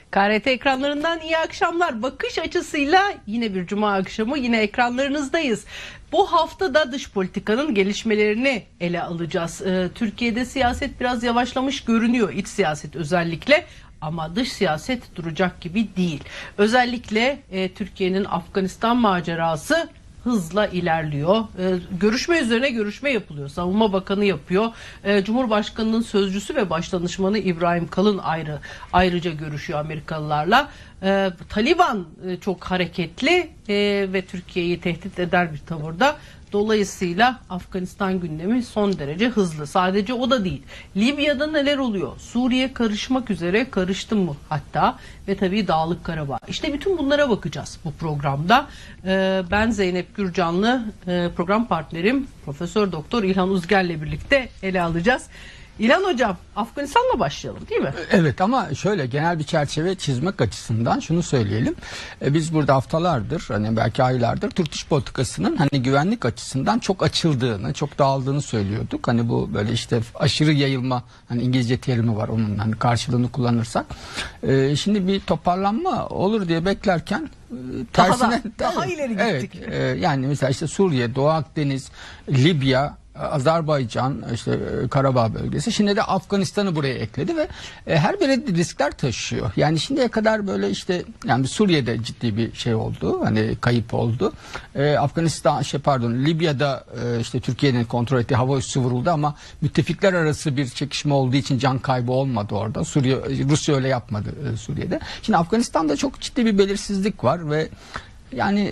KRT ekranlarından iyi akşamlar. Bakış açısıyla yine bir cuma akşamı yine ekranlarınızdayız. Bu hafta da dış politikanın gelişmelerini ele alacağız. Türkiye'de siyaset biraz yavaşlamış görünüyor, iç siyaset özellikle. Ama dış siyaset duracak gibi değil. Özellikle Türkiye'nin Afganistan macerası hızla ilerliyor. Görüşme üzerine görüşme yapılıyor. Savunma Bakanı yapıyor. Cumhurbaşkanının sözcüsü ve başdanışmanı İbrahim Kalın ayrıca görüşüyor Amerikalılarla. Taliban çok hareketli ve Türkiye'yi tehdit eder bir tavırda. Dolayısıyla Afganistan gündemi son derece hızlı. Sadece o da değil. Libya'da neler oluyor? Suriye karışmak üzere, karıştı mı hatta, ve tabii Dağlık Karabağ. İşte bütün bunlara bakacağız bu programda. Ben Zeynep Gürcanlı, program partnerim Profesör Doktor İlhan Uzger'le birlikte ele alacağız. İlhan Hocam, Afganistan'la başlayalım değil mi? Evet, ama şöyle genel bir çerçeve çizmek açısından şunu söyleyelim. Biz burada haftalardır, hani belki aylardır Türk dış politikasının hani güvenlik açısından çok açıldığını, çok dağıldığını söylüyorduk. Hani bu böyle işte aşırı yayılma, hani İngilizce terimi var onun, hani karşılığını kullanırsak. Şimdi bir toparlanma olur diye beklerken tersine daha ileri gittik. Evet, yani mesela işte Suriye, Doğu Akdeniz, Libya, Azerbaycan, işte Karabağ bölgesi, şimdi de Afganistan'ı buraya ekledi ve her biri riskler taşıyor. Yani şimdiye kadar böyle işte, yani Suriye'de ciddi bir şey oldu, hani kayıp oldu. Afganistan, Libya'da işte Türkiye'nin kontrol ettiği hava üssü vuruldu ama müttefikler arası bir çekişme olduğu için can kaybı olmadı orada. Rusya öyle yapmadı Suriye'de. Şimdi Afganistan'da çok ciddi bir belirsizlik var ve yani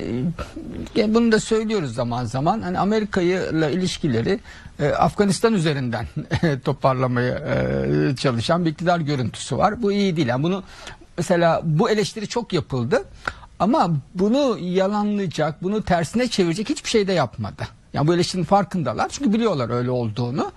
bunu da söylüyoruz zaman zaman, hani Amerika'yla ilişkileri Afganistan üzerinden toparlamaya çalışan bir iktidar görüntüsü var. Bu iyi değil. Yani bunu mesela, bu eleştiri çok yapıldı ama bunu yalanlayacak, bunu tersine çevirecek hiçbir şey de yapmadı. Yani bu eleştirinin farkındalar çünkü biliyorlar öyle olduğunu.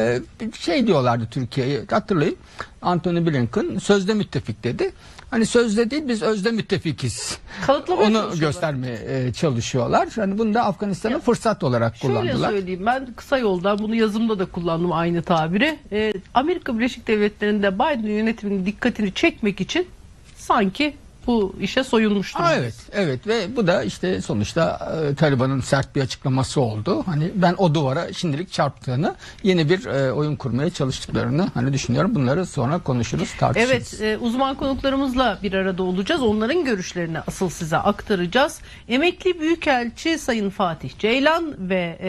Şey diyorlardı Türkiye'yi, hatırlayın, Antony Blinken sözde müttefik dedi. Hani sözde değil, biz özde müttefikiz. Onu göstermeye çalışıyorlar. Yani bunu da Afganistan'ın fırsat olarak kullandılar. Şöyle söyleyeyim, ben kısa yoldan bunu yazımda da kullandım aynı tabiri. Amerika Birleşik Devletleri'nde Biden yönetiminin dikkatini çekmek için sanki bu işe soyulmuş durumda. Evet ve bu da işte sonuçta Taliban'ın sert bir açıklaması oldu. Hani ben o duvara şimdilik çarptığını, yeni bir oyun kurmaya çalıştıklarını hani düşünüyorum. Bunları sonra konuşuruz, tartışırız. Evet, uzman konuklarımızla bir arada olacağız. Onların görüşlerini asıl size aktaracağız. Emekli Büyükelçi Sayın Fatih Ceylan ve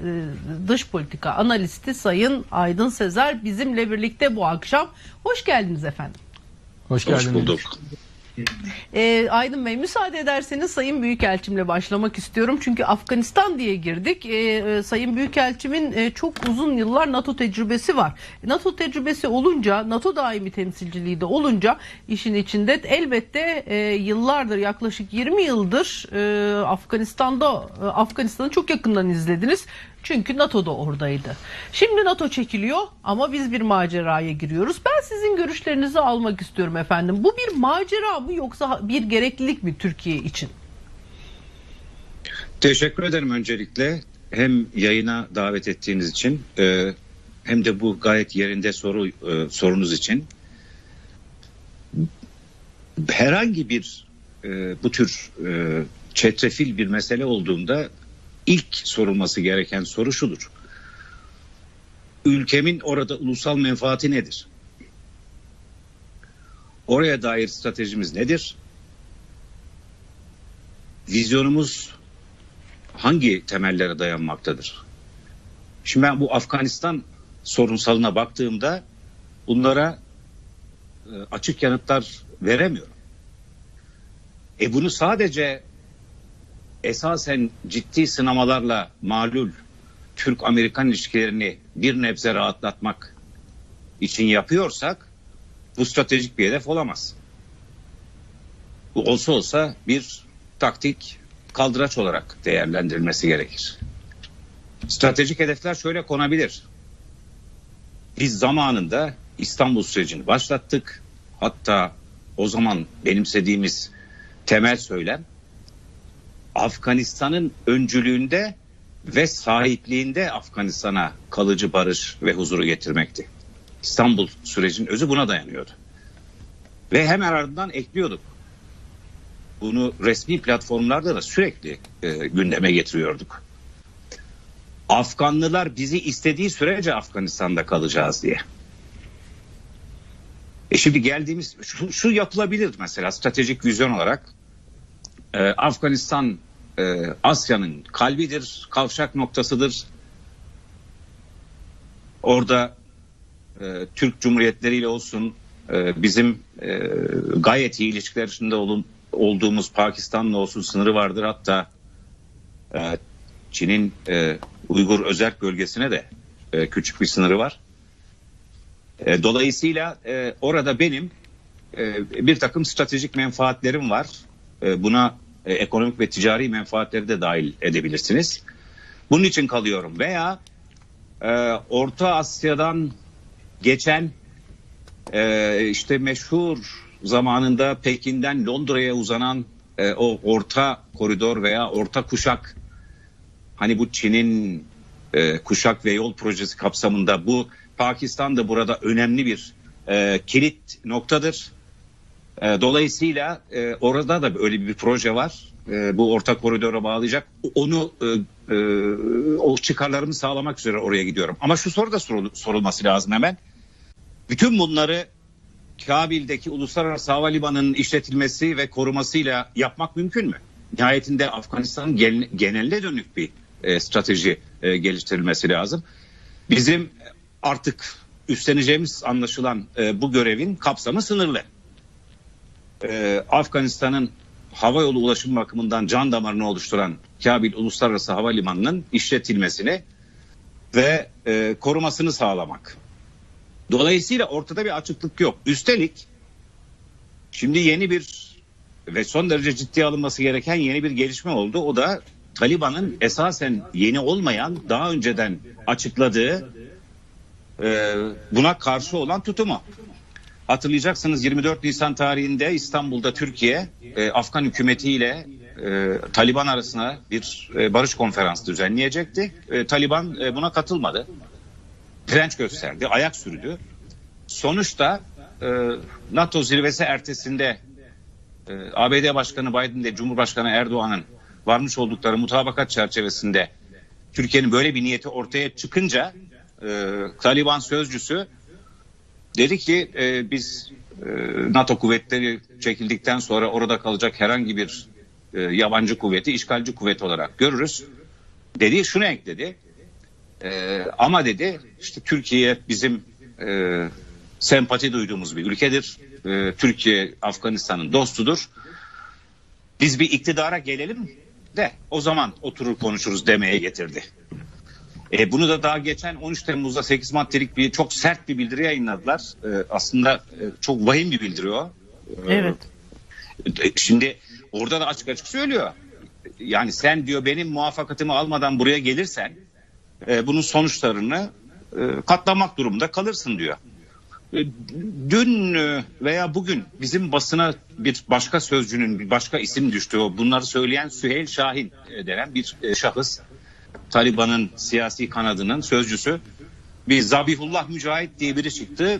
dış politika analisti Sayın Aydın Sezer bizimle birlikte bu akşam. Hoş geldiniz efendim. Hoş geldiniz. Hoş bulduk. Aydın Bey, müsaade ederseniz Sayın Büyükelçimle başlamak istiyorum. Çünkü Afganistan diye girdik. Sayın Büyükelçimin çok uzun yıllar NATO tecrübesi var. NATO tecrübesi olunca, NATO daimi temsilciliği de olunca işin içinde elbette yıllardır, yaklaşık 20 yıldır Afganistan'ı çok yakından izlediniz. Çünkü NATO da oradaydı. Şimdi NATO çekiliyor ama biz bir maceraya giriyoruz. Ben sizin görüşlerinizi almak istiyorum efendim. Bu bir macera mı yoksa bir gereklilik mi Türkiye için? Teşekkür ederim öncelikle. Hem yayına davet ettiğiniz için hem de bu gayet yerinde sorunuz için. Herhangi bir bu tür çetrefil bir mesele olduğunda İlk sorulması gereken soru şudur: ülkemin orada ulusal menfaati nedir? Oraya dair stratejimiz nedir? Vizyonumuz hangi temellere dayanmaktadır? Şimdi ben bu Afganistan sorunsalına baktığımda bunlara açık yanıtlar veremiyorum. Bunu sadece esasen ciddi sınamalarla malul Türk-Amerikan ilişkilerini bir nebze rahatlatmak için yapıyorsak bu stratejik bir hedef olamaz. Bu olsa bir taktik kaldıraç olarak değerlendirilmesi gerekir. Stratejik hedefler şöyle konabilir: biz zamanında İstanbul sürecini başlattık. Hatta o zaman benimsediğimiz temel söylem, Afganistan'ın öncülüğünde ve sahipliğinde Afganistan'a kalıcı barış ve huzuru getirmekti. İstanbul sürecinin özü buna dayanıyordu. Ve hemen ardından ekliyorduk. Bunu resmi platformlarda da sürekli gündeme getiriyorduk. Afganlılar bizi istediği sürece Afganistan'da kalacağız diye. Şimdi geldiğimiz şu yapılabilir mesela stratejik vizyon olarak. Afganistan Asya'nın kalbidir, kavşak noktasıdır. Orada Türk Cumhuriyetleriyle olsun, bizim gayet iyi ilişkiler içinde olduğumuz Pakistan'la olsun sınırı vardır. Hatta Çin'in Uygur özerk bölgesine de küçük bir sınırı var. Dolayısıyla orada benim bir takım stratejik menfaatlerim var. Buna ekonomik ve ticari menfaatleri de dahil edebilirsiniz. Bunun için kalıyorum. Veya Orta Asya'dan geçen işte meşhur zamanında Pekin'den Londra'ya uzanan o orta koridor veya orta kuşak, hani bu Çin'in kuşak ve yol projesi kapsamında, bu Pakistan da burada önemli bir kilit noktadır. Dolayısıyla orada da öyle bir proje var. Bu orta koridora bağlayacak. Onu o çıkarlarımı sağlamak üzere oraya gidiyorum. Ama şu soru da sorulması lazım hemen. Bütün bunları Kabil'deki Uluslararası Havalimanı'nın işletilmesi ve korumasıyla yapmak mümkün mü? Nihayetinde Afganistan'ın geneline dönük bir strateji geliştirilmesi lazım. Bizim artık üstleneceğimiz anlaşılan bu görevin kapsamı sınırlı. Afganistan'ın havayolu ulaşım bakımından can damarını oluşturan Kabil Uluslararası Havalimanı'nın işletilmesini ve korumasını sağlamak. Dolayısıyla ortada bir açıklık yok. Üstelik şimdi yeni bir ve son derece ciddiye alınması gereken yeni bir gelişme oldu. O da Taliban'ın esasen yeni olmayan, daha önceden açıkladığı buna karşı olan tutumu. Hatırlayacaksınız 24 Nisan tarihinde İstanbul'da Türkiye Afgan hükümetiyle Taliban arasında bir barış konferansı düzenleyecekti. Taliban buna katılmadı. Direnç gösterdi, ayak sürdü. Sonuçta NATO zirvesi ertesinde ABD Başkanı Biden ile Cumhurbaşkanı Erdoğan'ın varmış oldukları mutabakat çerçevesinde Türkiye'nin böyle bir niyeti ortaya çıkınca Taliban sözcüsü dedi ki biz NATO kuvvetleri çekildikten sonra orada kalacak herhangi bir yabancı kuvveti işgalci kuvvet olarak görürüz dedi. Şunu ekledi. Ama dedi işte Türkiye bizim sempati duyduğumuz bir ülkedir. Türkiye Afganistan'ın dostudur. Biz bir iktidara gelelim de o zaman oturur konuşuruz demeye getirdi. Bunu da daha geçen 13 Temmuz'da 8 maddelik bir çok sert bir bildiri yayınladılar. Aslında çok vahim bir bildiri o. Evet. Şimdi orada da açık açık söylüyor. Yani sen diyor benim muvaffakatımı almadan buraya gelirsen bunun sonuçlarını katlamak durumunda kalırsın diyor. Dün veya bugün bizim basına bir başka sözcünün bir başka isim düştü. Bunları söyleyen Süheyl Şahin denen bir şahıs. Taliban'ın siyasi kanadının sözcüsü. Bir Zabihullah Mücahit diye biri çıktı.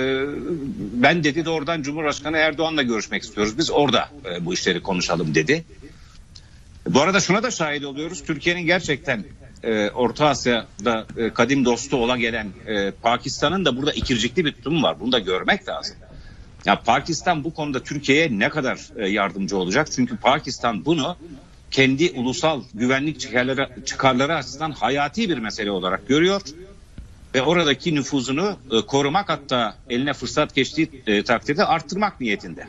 Ben dedi doğrudan Cumhurbaşkanı Erdoğan'la görüşmek istiyoruz. Biz orada bu işleri konuşalım dedi. Bu arada şuna da şahit oluyoruz. Türkiye'nin gerçekten Orta Asya'da kadim dostu ola gelen Pakistan'ın da burada ikircikli bir tutumu var. Bunu da görmek lazım. Ya Pakistan bu konuda Türkiye'ye ne kadar yardımcı olacak? Çünkü Pakistan bunu kendi ulusal güvenlik çıkarları açısından hayati bir mesele olarak görüyor. Ve oradaki nüfuzunu korumak, hatta eline fırsat geçtiği takdirde arttırmak niyetinde.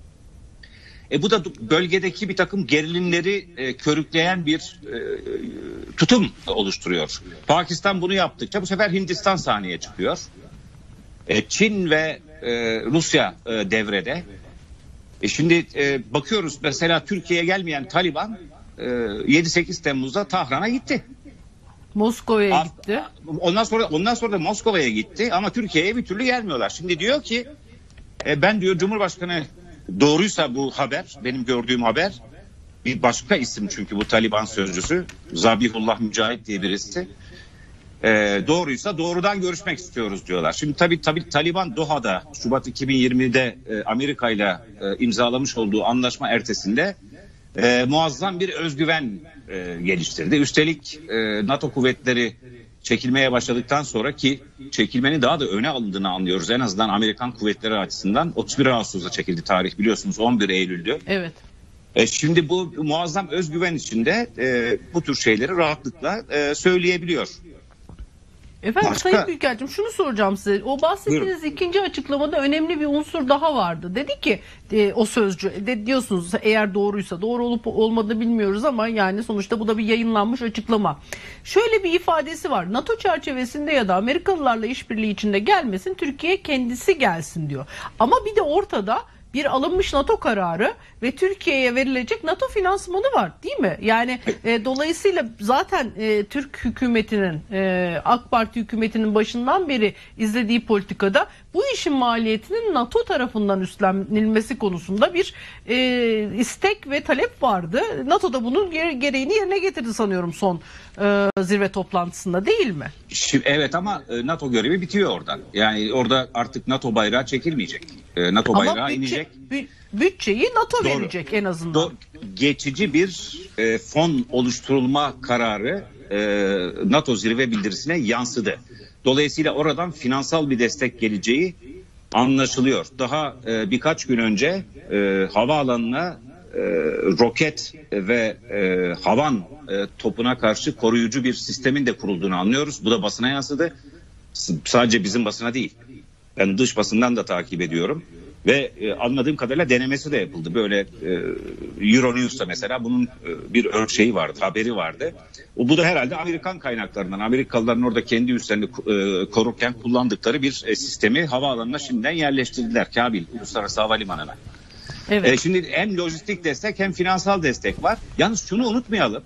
Bu da bölgedeki bir takım gerilimleri körükleyen bir tutum oluştururuyor. Pakistan bunu yaptıkça bu sefer Hindistan sahneye çıkıyor. Çin ve Rusya devrede. Şimdi bakıyoruz mesela Türkiye'ye gelmeyen Taliban 7-8 Temmuz'da Tahran'a gitti. Moskova'ya gitti. Ondan sonra da Moskova'ya gitti ama Türkiye'ye bir türlü gelmiyorlar. Şimdi diyor ki ben diyor Cumhurbaşkanı, doğruysa bu haber, benim gördüğüm haber, bir başka isim çünkü bu Taliban sözcüsü Zabihullah Mücahit diye birisi. Doğruysa doğrudan görüşmek istiyoruz diyorlar. Şimdi tabii Taliban Doha'da Şubat 2020'de Amerika ile imzalamış olduğu anlaşma ertesinde muazzam bir özgüven geliştirdi. Üstelik NATO kuvvetleri çekilmeye başladıktan sonra, ki çekilmenin daha da öne alındığını anlıyoruz. En azından Amerikan kuvvetleri açısından 31 Ağustos'ta çekildi tarih, biliyorsunuz 11 Eylül'dü. Evet. Şimdi bu muazzam özgüven içinde bu tür şeyleri rahatlıkla söyleyebiliyor. Efendim Başka... Sayın Büyükelçim, şunu soracağım size. O bahsettiğiniz Buyurun. ikinci açıklamada önemli bir unsur daha vardı. Dedi ki o sözcü diyorsunuz, eğer doğruysa, doğru olup olmadığını bilmiyoruz ama yani sonuçta bu da bir yayınlanmış açıklama. Şöyle bir ifadesi var. NATO çerçevesinde ya da Amerikalılarla işbirliği içinde gelmesin, Türkiye kendisi gelsin diyor. Ama bir de ortada bir alınmış NATO kararı ve Türkiye'ye verilecek NATO finansmanı var, değil mi? Yani dolayısıyla zaten Türk hükümetinin, AK Parti hükümetinin başından beri izlediği politikada bu işin maliyetinin NATO tarafından üstlenilmesi konusunda bir istek ve talep vardı. NATO da bunun gereğini yerine getirdi sanıyorum son zirve toplantısında, değil mi? Evet, ama NATO görevi bitiyor oradan. Yani orada artık NATO bayrağı çekilmeyecek. NATO bayrağı inecek. Bütçeyi NATO verecek en azından. Geçici bir fon oluşturulma kararı NATO zirve bildirisine yansıdı. Dolayısıyla oradan finansal bir destek geleceği anlaşılıyor. Daha birkaç gün önce havaalanına roket ve havan topuna karşı koruyucu bir sistemin de kurulduğunu anlıyoruz. Bu da basına yansıdı. Sadece bizim basına değil. Ben dış basından da takip ediyorum. Ve anladığım kadarıyla denemesi de yapıldı. Böyle Euronews'ta mesela bunun bir şeyi vardı, haberi vardı. Bu da herhalde Amerikan kaynaklarından, Amerikalıların orada kendi üslerini korurken kullandıkları bir sistemi havaalanına şimdiden yerleştirdiler. Kabil Uluslararası Havalimanı'na. Evet. Şimdi hem lojistik destek hem finansal destek var. Yalnız şunu unutmayalım.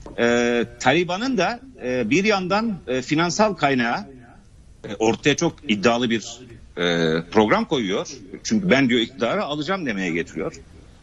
Taliban'ın da bir yandan finansal kaynağı ortaya çok iddialı bir program koyuyor. Çünkü ben diyor iktidarı alacağım demeye getiriyor.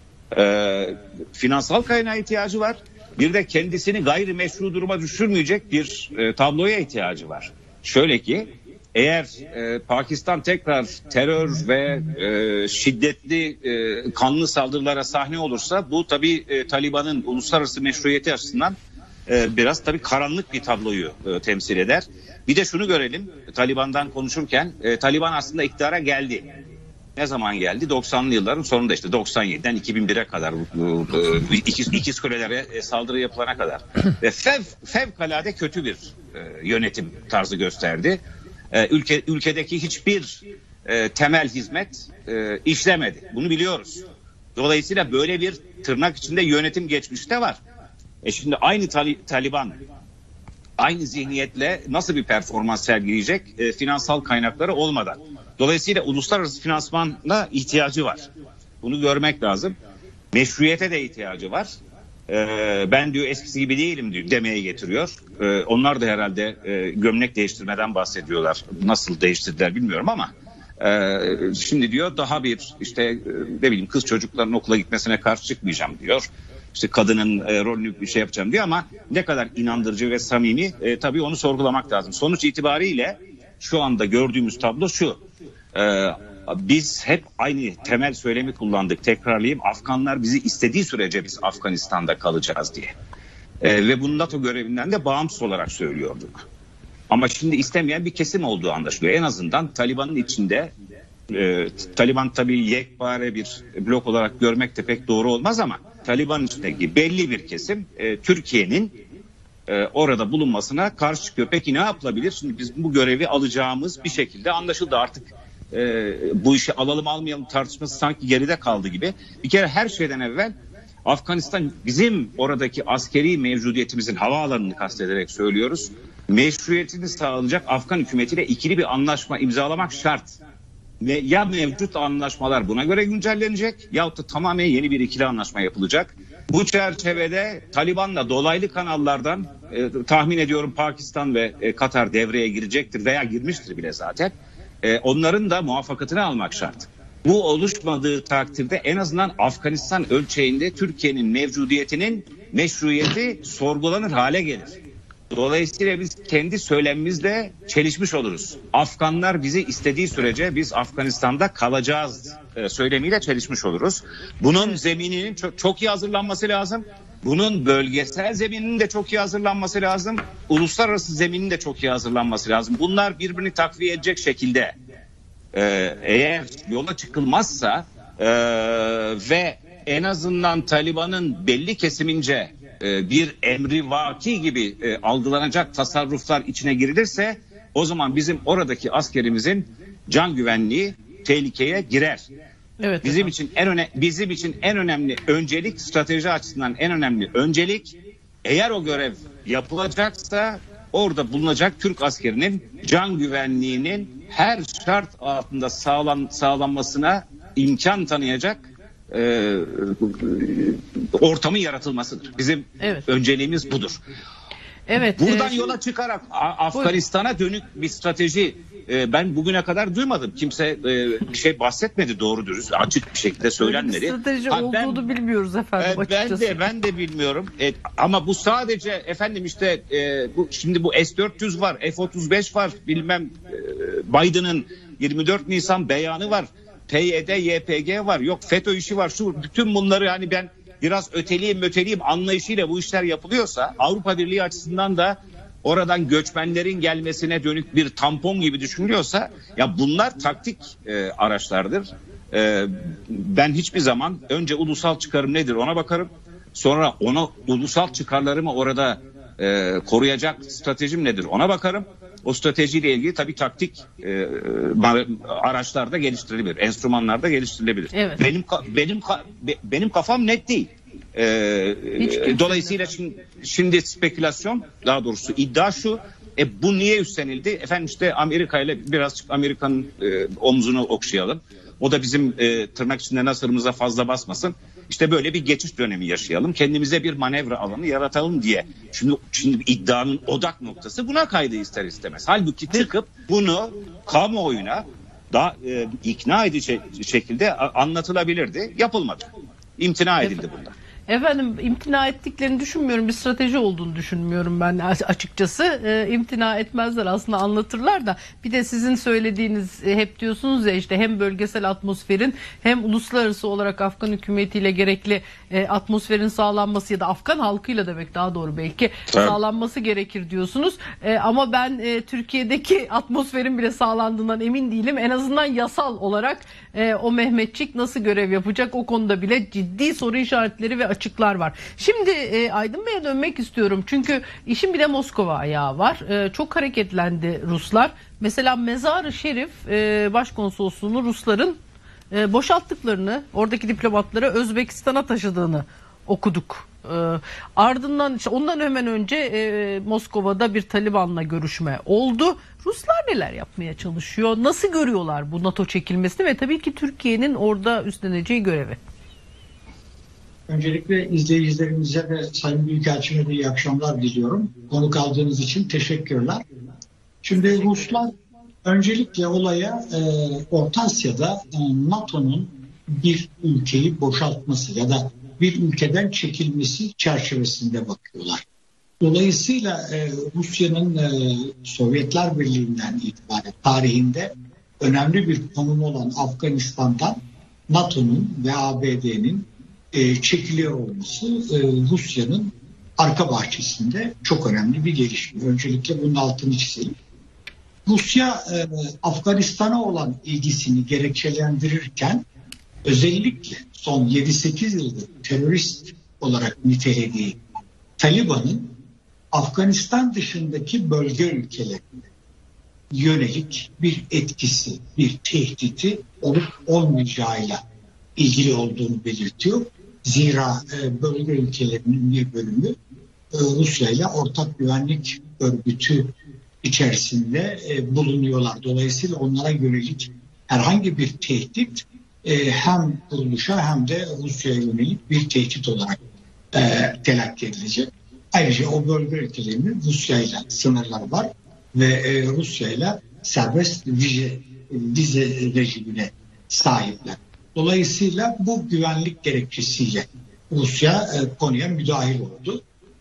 Finansal kaynağa ihtiyacı var. Bir de kendisini gayrimeşru duruma düşürmeyecek bir tabloya ihtiyacı var. Şöyle ki, eğer Pakistan tekrar terör ve şiddetli kanlı saldırılara sahne olursa, bu tabii Taliban'ın uluslararası meşruiyeti açısından biraz tabii karanlık bir tabloyu temsil eder. Bir de şunu görelim, Taliban'dan konuşurken, Taliban aslında iktidara geldi. Ne zaman geldi? 90'lı yılların sonunda, işte 97'den 2001'e kadar, İkizkule'lere saldırı yapılana kadar. Ve fevkalade kötü bir yönetim tarzı gösterdi. Ülkedeki hiçbir temel hizmet işlemedi. Bunu biliyoruz. Dolayısıyla böyle bir tırnak içinde yönetim geçmişi de var. Şimdi aynı Taliban aynı zihniyetle nasıl bir performans sergileyecek finansal kaynakları olmadan. Dolayısıyla uluslararası finansmana ihtiyacı var. Bunu görmek lazım. Meşruiyete de ihtiyacı var. Ben diyor eskisi gibi değilim diyor, demeye getiriyor. Onlar da herhalde gömlek değiştirmeden bahsediyorlar. Nasıl değiştirdiler bilmiyorum ama şimdi diyor daha bir işte ne bileyim kız çocukların okula gitmesine karşı çıkmayacağım diyor. İşte kadının rolünü bir şey yapacağım diyor ama ne kadar inandırıcı ve samimi tabii onu sorgulamak lazım. Sonuç itibariyle şu anda gördüğümüz tablo şu. Biz hep aynı temel söylemi kullandık. Tekrarlayayım, Afganlar bizi istediği sürece biz Afganistan'da kalacağız diye. Ve bunu NATO görevinden de bağımsız olarak söylüyorduk. Ama şimdi istemeyen bir kesim olduğu anlaşılıyor. En azından Taliban'ın içinde, Taliban tabii yekpare bir blok olarak görmek de pek doğru olmaz ama Taliban içindeki belli bir kesim Türkiye'nin orada bulunmasına karşı çıkıyor. Peki ne yapılabilir? Şimdi biz bu görevi alacağımız bir şekilde anlaşıldı. Artık bu işi alalım almayalım tartışması sanki geride kaldı gibi. Bir kere her şeyden evvel Afganistan, bizim oradaki askeri mevcudiyetimizin, havaalanını kastederek söylüyoruz, meşruiyetini sağlayacak Afgan hükümetiyle ikili bir anlaşma imzalamak şart. Ve ya mevcut anlaşmalar buna göre güncellenecek yahut da tamamen yeni bir ikili anlaşma yapılacak. Bu çerçevede Taliban'la dolaylı kanallardan tahmin ediyorum Pakistan ve Katar devreye girecektir veya girmiştir bile zaten. Onların da muvaffakatını almak şart. Bu oluşmadığı takdirde en azından Afganistan ölçeğinde Türkiye'nin mevcudiyetinin meşruiyeti sorgulanır hale gelir. Dolayısıyla biz kendi söylemimizle çelişmiş oluruz. Afganlar bizi istediği sürece biz Afganistan'da kalacağız söylemiyle çelişmiş oluruz. Bunun zemininin çok iyi hazırlanması lazım. Bunun bölgesel zemininin de çok iyi hazırlanması lazım. Uluslararası zeminin de çok iyi hazırlanması lazım. Bunlar birbirini takviye edecek şekilde eğer yola çıkılmazsa ve en azından Taliban'ın belli kesimince bir emrivaki gibi algılanacak tasarruflar içine girilirse o zaman bizim oradaki askerimizin can güvenliği tehlikeye girer. Evet, Bizim için en önemli öncelik, strateji açısından en önemli öncelik, eğer o görev yapılacaksa orada bulunacak Türk askerinin can güvenliğinin her şart altında sağlanmasına imkan tanıyacak ortamın yaratılmasıdır. Bizim önceliğimiz budur. Evet. Buradan yola çıkarak Afganistan'a dönük bir strateji ben bugüne kadar duymadım. Kimse bir şey bahsetmedi doğru dürüst. Açık bir şekilde söylenmedi. Öyle bir strateji olduğunu bilmiyoruz efendim açıkçası. Ben de bilmiyorum. Ama bu sadece efendim işte şimdi bu S-400 var, F-35 var, bilmem Biden'ın 24 Nisan beyanı var. PYD, YPG var. Yok FETÖ işi var. Bütün bunları hani ben biraz öteliyim anlayışıyla bu işler yapılıyorsa Avrupa Birliği açısından da oradan göçmenlerin gelmesine dönük bir tampon gibi düşünülüyorsa ya bunlar taktik araçlardır. Ben hiçbir zaman önce ulusal çıkarım nedir ona bakarım. Sonra ulusal çıkarlarımı orada koruyacak stratejim nedir ona bakarım. O stratejiyle ilgili tabii taktik araçlar da geliştirilebilir, enstrümanlar da geliştirilebilir. Evet. Benim kafam net değil. Dolayısıyla şimdi spekülasyon, daha doğrusu iddia şu. Bu niye üstlenildi? Efendim işte Amerika ile birazcık Amerika'nın omzunu okşayalım. O da bizim tırnak içinde nasırımıza fazla basmasın. İşte böyle bir geçiş dönemi yaşayalım. Kendimize bir manevra alanı yaratalım diye. Şimdi iddianın odak noktası buna kaydı ister istemez. Halbuki çıkıp bunu kamuoyuna daha ikna edici şekilde anlatılabilirdi. Yapılmadı. İmtina edildi bundan. Efendim imtina ettiklerini düşünmüyorum. Bir strateji olduğunu düşünmüyorum ben açıkçası. İmtina etmezler aslında anlatırlar da. Bir de sizin söylediğiniz hep diyorsunuz ya işte hem bölgesel atmosferin hem uluslararası olarak Afgan hükümetiyle gerekli atmosferin sağlanması ya da Afgan halkıyla demek daha doğru belki sağlanması gerekir diyorsunuz. Ama ben Türkiye'deki atmosferin bile sağlandığından emin değilim. En azından yasal olarak o Mehmetçik nasıl görev yapacak o konuda bile ciddi soru işaretleri ve açıklar var. Şimdi Aydın Bey'e dönmek istiyorum. Çünkü işin bir de Moskova ayağı var. Çok hareketlendi Ruslar. Mesela Mezar-ı Şerif Başkonsolosluğunu Rusların boşalttıklarını, oradaki diplomatları Özbekistan'a taşıdığını okuduk. Ardından işte ondan hemen önce Moskova'da bir Taliban'la görüşme oldu. Ruslar neler yapmaya çalışıyor? Nasıl görüyorlar bu NATO çekilmesini ve tabii ki Türkiye'nin orada üstleneceği görevi? Öncelikle izleyicilerimize ve Sayın Büyükelçime de iyi akşamlar diliyorum. Konuk aldığınız için teşekkürler. Şimdi Ruslar öncelikle olaya Orta Asya'da NATO'nun bir ülkeyi boşaltması ya da bir ülkeden çekilmesi çerçevesinde bakıyorlar. Dolayısıyla Rusya'nın Sovyetler Birliği'nden itibaren tarihinde önemli bir konumu olan Afganistan'dan NATO'nun ve ABD'nin çekiliyor olması Rusya'nın arka bahçesinde çok önemli bir gelişme. Öncelikle bunun altını çizelim. Rusya Afganistan'a olan ilgisini gerekçelendirirken özellikle son 7-8 yıldır terörist olarak nitelediği Taliban'ın Afganistan dışındaki bölge ülkelerine yönelik bir etkisi, bir tehdidi olup olmayacağıyla ilgili olduğunu belirtiyor. Zira bölge ülkelerinin bir bölümü Rusya ile ortak güvenlik örgütü içerisinde bulunuyorlar. Dolayısıyla onlara yönelik herhangi bir tehdit hem kuruluşa hem de Rusya'ya yönelik bir tehdit olarak telakki edilecek. Ayrıca o bölge ülkelerinin Rusya ile sınırları var ve Rusya ile serbest vize rejimine sahipler. Dolayısıyla bu güvenlik gerekçesiyle Rusya konuya müdahil oldu.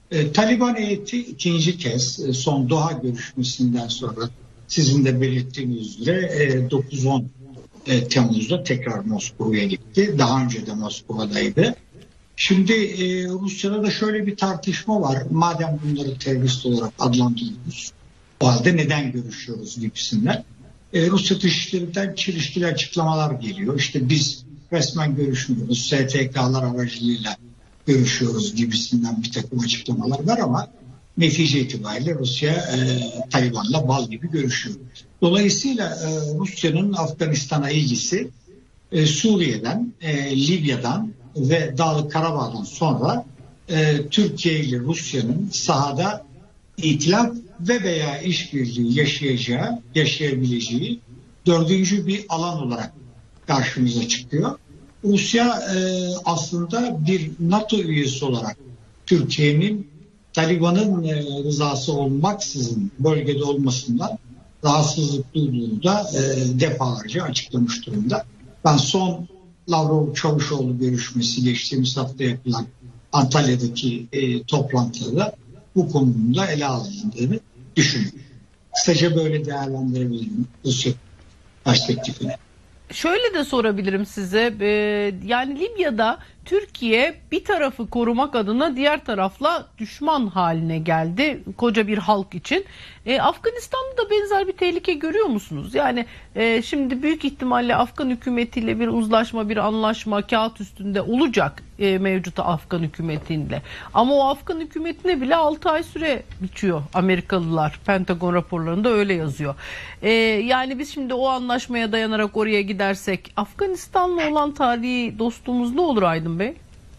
Taliban heyeti ikinci kez son Doha görüşmesinden sonra sizin de belirttiğiniz üzere 9-10 Temmuz'da tekrar Moskova'ya gitti. Daha önce de Moskova'daydı. Şimdi Rusya'da da şöyle bir tartışma var. Madem bunları terörist olarak adlandırıyoruz, o halde neden görüşüyoruz gibisinden. Rusya Dışişleri'nden çelişkili açıklamalar geliyor. İşte biz resmen görüşmüyoruz, STK'lar aracılığıyla görüşüyoruz gibisinden bir takım açıklamalar var ama netice itibariyle Rusya Taliban'la bal gibi görüşüyor. Dolayısıyla Rusya'nın Afganistan'a ilgisi Suriye'den, Libya'dan ve Dağlık Karabağ'dan sonra Türkiye ile Rusya'nın sahada itilaf ve veya işbirliği yaşayabileceği dördüncü bir alan olarak karşımıza çıkıyor. Rusya aslında bir NATO üyesi olarak Türkiye'nin Taliban'ın rızası olmaksızın bölgede olmasından rahatsızlık duyduğunu da defalarca açıklamış durumda. Ben son Lavrov-Çavuşoğlu görüşmesi geçtiğimiz hafta yapılan Antalya'daki toplantıda bu konunun da ele alındığını düşünüyorum. Kısaca böyle değerlendirebilirim Rusya perspektifini. Şöyle de sorabilirim size, yani Libya'da Türkiye bir tarafı korumak adına diğer tarafla düşman haline geldi koca bir halk için. Afganistan'da da benzer bir tehlike görüyor musunuz? Yani şimdi büyük ihtimalle Afgan hükümetiyle bir uzlaşma, bir anlaşma kağıt üstünde olacak mevcut Afgan hükümetiyle. Ama o Afgan hükümetine bile 6 ay süre biçiyor Amerikalılar. Pentagon raporlarında öyle yazıyor. Yani biz şimdi o anlaşmaya dayanarak oraya gidersek Afganistan'la olan tarihi dostluğumuz ne olur Aydın Bey?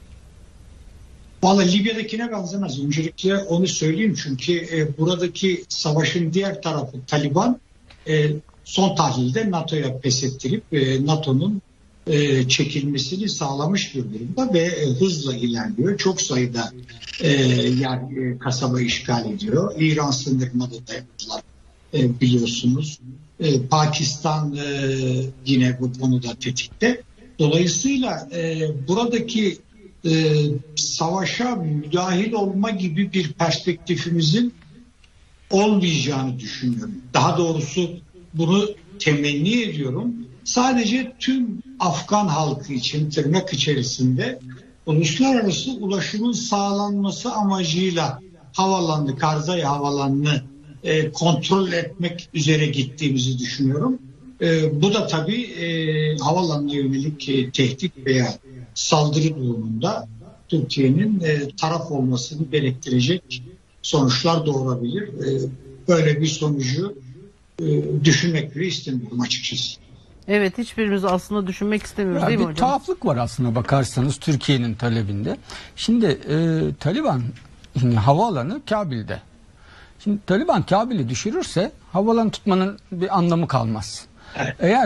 Vallahi Libya'dakine benzemez. Öncelikle onu söyleyeyim çünkü buradaki savaşın diğer tarafı Taliban son tahlilde NATO'ya pes ettirip NATO'nun çekilmesini sağlamış bir durumda ve hızla ilerliyor. Çok sayıda kasaba işgal ediyor. İran sınırına da dayandılar biliyorsunuz. Pakistan yine bu konuda tetikte. Dolayısıyla buradaki savaşa müdahil olma gibi bir perspektifimizin olmayacağını düşünüyorum. Daha doğrusu bunu temenni ediyorum. Sadece tüm Afgan halkı için tırnak içerisinde uluslararası ulaşımın sağlanması amacıyla havalanını, Karzai havalanını kontrol etmek üzere gittiğimizi düşünüyorum. Bu da tabii havalanına yönelik tehdit veya saldırı durumunda Türkiye'nin taraf olmasını gerektirecek sonuçlar doğurabilir. Böyle bir sonucu düşünmek bile istemiyorum açıkçası. Evet, hiçbirimiz aslında düşünmek istemiyoruz, değil mi hocam? Bir tuhaflık var aslında bakarsanız Türkiye'nin talebinde. Şimdi Taliban havaalanı Kabil'de. Şimdi Taliban Kabil'i düşürürse havaalanı tutmanın bir anlamı kalmaz. Evet. Eğer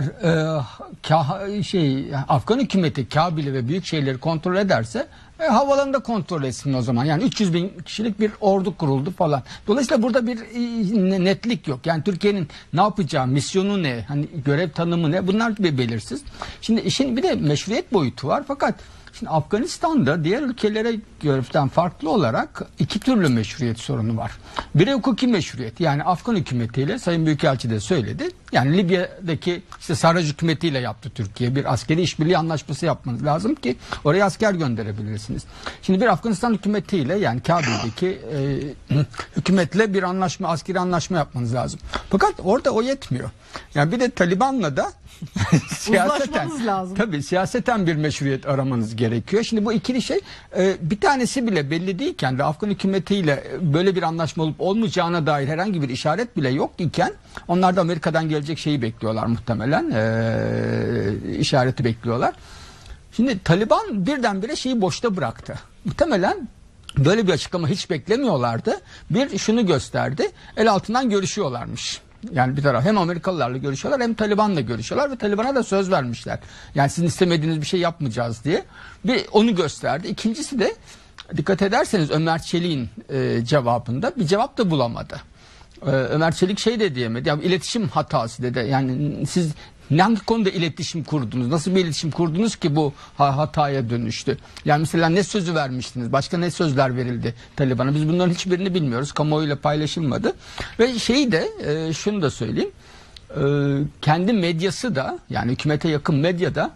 Afgan hükümeti Kabil'i ve büyük şehirleri kontrol ederse havaalanı da kontrol etsin o zaman. Yani 300 bin kişilik bir ordu kuruldu falan. Dolayısıyla burada bir netlik yok. Yani Türkiye'nin ne yapacağı, misyonu ne, hani görev tanımı ne, bunlar bir belirsiz. Şimdi işin bir de meşruiyet boyutu var. Fakat şimdi Afganistan'da diğer ülkelere görevden farklı olarak iki türlü meşruiyet sorunu var. Biri hukuki meşruiyet, yani Afgan hükümetiyle, Sayın Büyükelçi de söyledi. Yani Libya'daki Sarraj hükümetiyle yaptı Türkiye. Bir askeri işbirliği anlaşması yapmanız lazım ki oraya asker gönderebilirsiniz. Şimdi bir Afganistan hükümetiyle, yani Kabil'deki hükümetle bir anlaşma, askeri anlaşma yapmanız lazım. Fakat orada o yetmiyor. Yani bir de Taliban'la da uzlaşmanız lazım. Tabii siyaseten bir meşruiyet aramanız gerekiyor. Şimdi bu ikili şey bir tanesi bile belli değilken ve Afgan hükümetiyle böyle bir anlaşma olup olmayacağına dair herhangi bir işaret bile yok iken onlar da Amerika'dan gelecek şeyi bekliyorlar muhtemelen. İşareti bekliyorlar. Şimdi Taliban birdenbire şeyi boşta bıraktı. Muhtemelen böyle bir açıklama hiç beklemiyorlardı. Bir şunu gösterdi. El altından görüşüyorlarmış. Yani bir taraf hem Amerikalılarla görüşüyorlar hem Taliban'la görüşüyorlar ve Taliban'a da söz vermişler. Yani sizin istemediğiniz bir şey yapmayacağız diye. Bir onu gösterdi. İkincisi de dikkat ederseniz Ömer Çelik'in cevabında bir cevap da bulamadı. Ömer Çelik şey de diyemedi. Ya, iletişim hatası dedi. Yani siz hangi konuda iletişim kurdunuz? Nasıl bir iletişim kurdunuz ki bu hataya dönüştü? Yani mesela ne sözü vermiştiniz? Başka ne sözler verildi Taliban'a? Biz bunların hiçbirini bilmiyoruz. Kamuoyuyla paylaşılmadı. Ve şeyi de şunu da söyleyeyim. Kendi medyası da, yani hükümete yakın medyada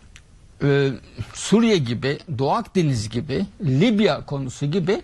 Suriye gibi, Doğu Akdeniz gibi, Libya konusu gibi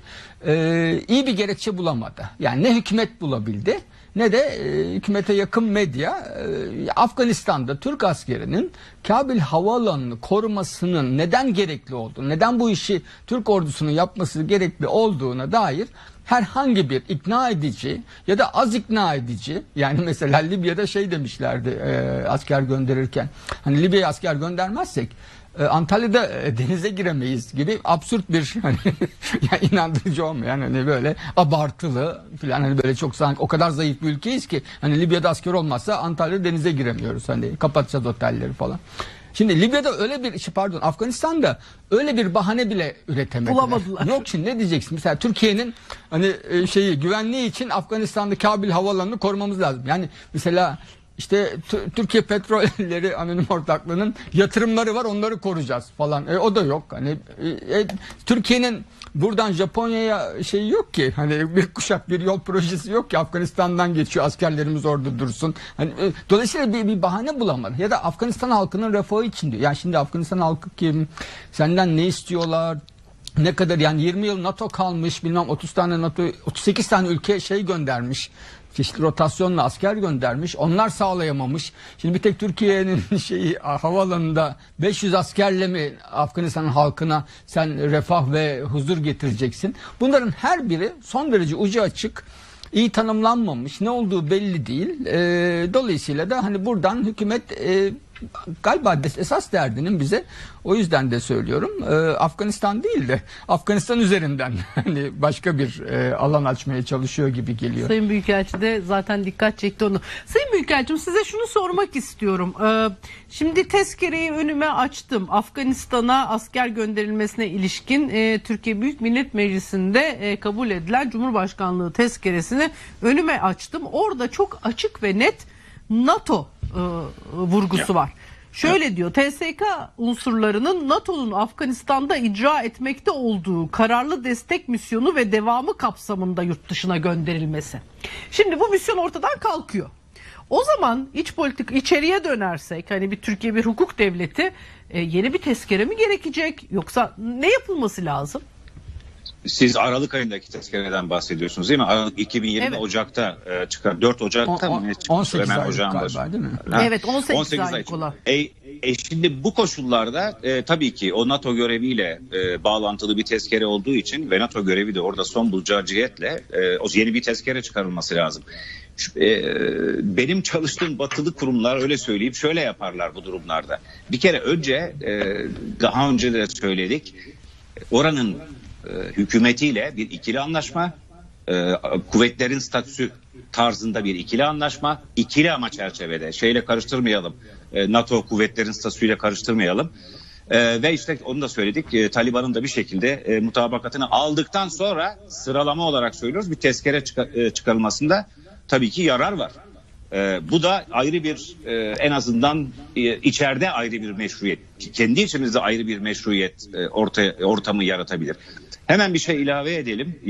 iyi bir gerekçe bulamadı. Yani ne hükümet bulabildi ne de hükümete yakın medya Afganistan'da Türk askerinin Kabil havaalanını korumasının neden gerekli olduğunu, neden bu işi Türk ordusunun yapması gerekli olduğuna dair herhangi bir ikna edici ya da az ikna edici, yani mesela Libya'da şey demişlerdi asker gönderirken, hani Libya'ya asker göndermezsek Antalya'da denize giremeyiz gibi absürt bir hani yani inandırıcı olmayan, hani böyle abartılı falan, hani böyle çok sanki o kadar zayıf bir ülkeyiz ki hani Libya'da asker olmazsa Antalya'da denize giremiyoruz, hani kapatacağız otelleri falan. Şimdi Libya'da öyle bir Afganistan'da öyle bir bahane bile üretemediler. Bulamadılar. Yok, şimdi ne diyeceksin? Mesela Türkiye'nin hani güvenliği için Afganistan'da Kabil havaalanını korumamız lazım. Yani mesela İşte Türkiye Petrolleri Anonim Ortaklığı'nın yatırımları var, onları koruyacağız falan. O da yok. Hani Türkiye'nin buradan Japonya'ya şeyi yok ki. Hani bir kuşak bir yol projesi yok ki, Afganistan'dan geçiyor, askerlerimiz orada dursun. Hani dolayısıyla bir bahane bulamadı. Ya da Afganistan halkının refahı için diyor. Yani şimdi Afganistan halkı kim? Senden ne istiyorlar? Ne kadar, yani 20 yıl NATO kalmış, bilmem 30 tane NATO, 38 tane ülke şey göndermiş. Çeşitli rotasyonla asker göndermiş. Onlar sağlayamamış. Şimdi bir tek Türkiye'nin havaalanında 500 askerle mi Afganistan halkına sen refah ve huzur getireceksin? Bunların her biri son derece ucu açık, iyi tanımlanmamış, ne olduğu belli değil. Dolayısıyla da hani buradan hükümet galiba esas derdinin bize, o yüzden de söylüyorum, Afganistan değil de Afganistan üzerinden hani başka bir alan açmaya çalışıyor gibi geliyor. Sayın Büyükelçi de zaten dikkat çekti onu. Sayın Büyükelçim, size şunu sormak istiyorum. Şimdi tezkereyi önüme açtım. Afganistan'a asker gönderilmesine ilişkin Türkiye Büyük Millet Meclisi'nde kabul edilen Cumhurbaşkanlığı tezkeresini önüme açtım. Orada çok açık ve net NATO vurgusu var. Şöyle diyor: TSK unsurlarının NATO'nun Afganistan'da icra etmekte olduğu kararlı destek misyonu ve devamı kapsamında yurt dışına gönderilmesi. Şimdi bu misyon ortadan kalkıyor. O zaman iç politik içeriye dönersek, hani bir Türkiye bir hukuk devleti, yeni bir tezkere mi gerekecek, yoksa ne yapılması lazım? Siz Aralık ayındaki tezkereden bahsediyorsunuz değil mi? Aralık 2020 Evet. Ocak'ta çıkan, 4 Ocak'ta mı? 18 Hemen aylık ocağın galiba başı. değil mi? Evet, 18 aylık olan. Şimdi bu koşullarda tabii ki o NATO göreviyle bağlantılı bir tezkere olduğu için ve NATO görevi de orada son bulacağı cihetle o yeni bir tezkere çıkarılması lazım. Benim çalıştığım batılı kurumlar, öyle söyleyeyim, şöyle yaparlar bu durumlarda. Bir kere önce, daha önce de söyledik, oranın hükümetiyle bir ikili anlaşma, kuvvetlerin statüsü tarzında bir ikili anlaşma, ikili ama çerçevede, şeyle karıştırmayalım, NATO kuvvetlerin statüsüyle karıştırmayalım. Ve işte onu da söyledik, Taliban'ın da bir şekilde mutabakatını aldıktan sonra, sıralama olarak söylüyoruz, bir tezkere çıkarılmasında tabii ki yarar var. Bu da ayrı bir, en azından içeride ayrı bir meşruiyet, kendi içimizde ayrı bir meşruiyet ortamı yaratabilir. Hemen bir şey ilave edelim.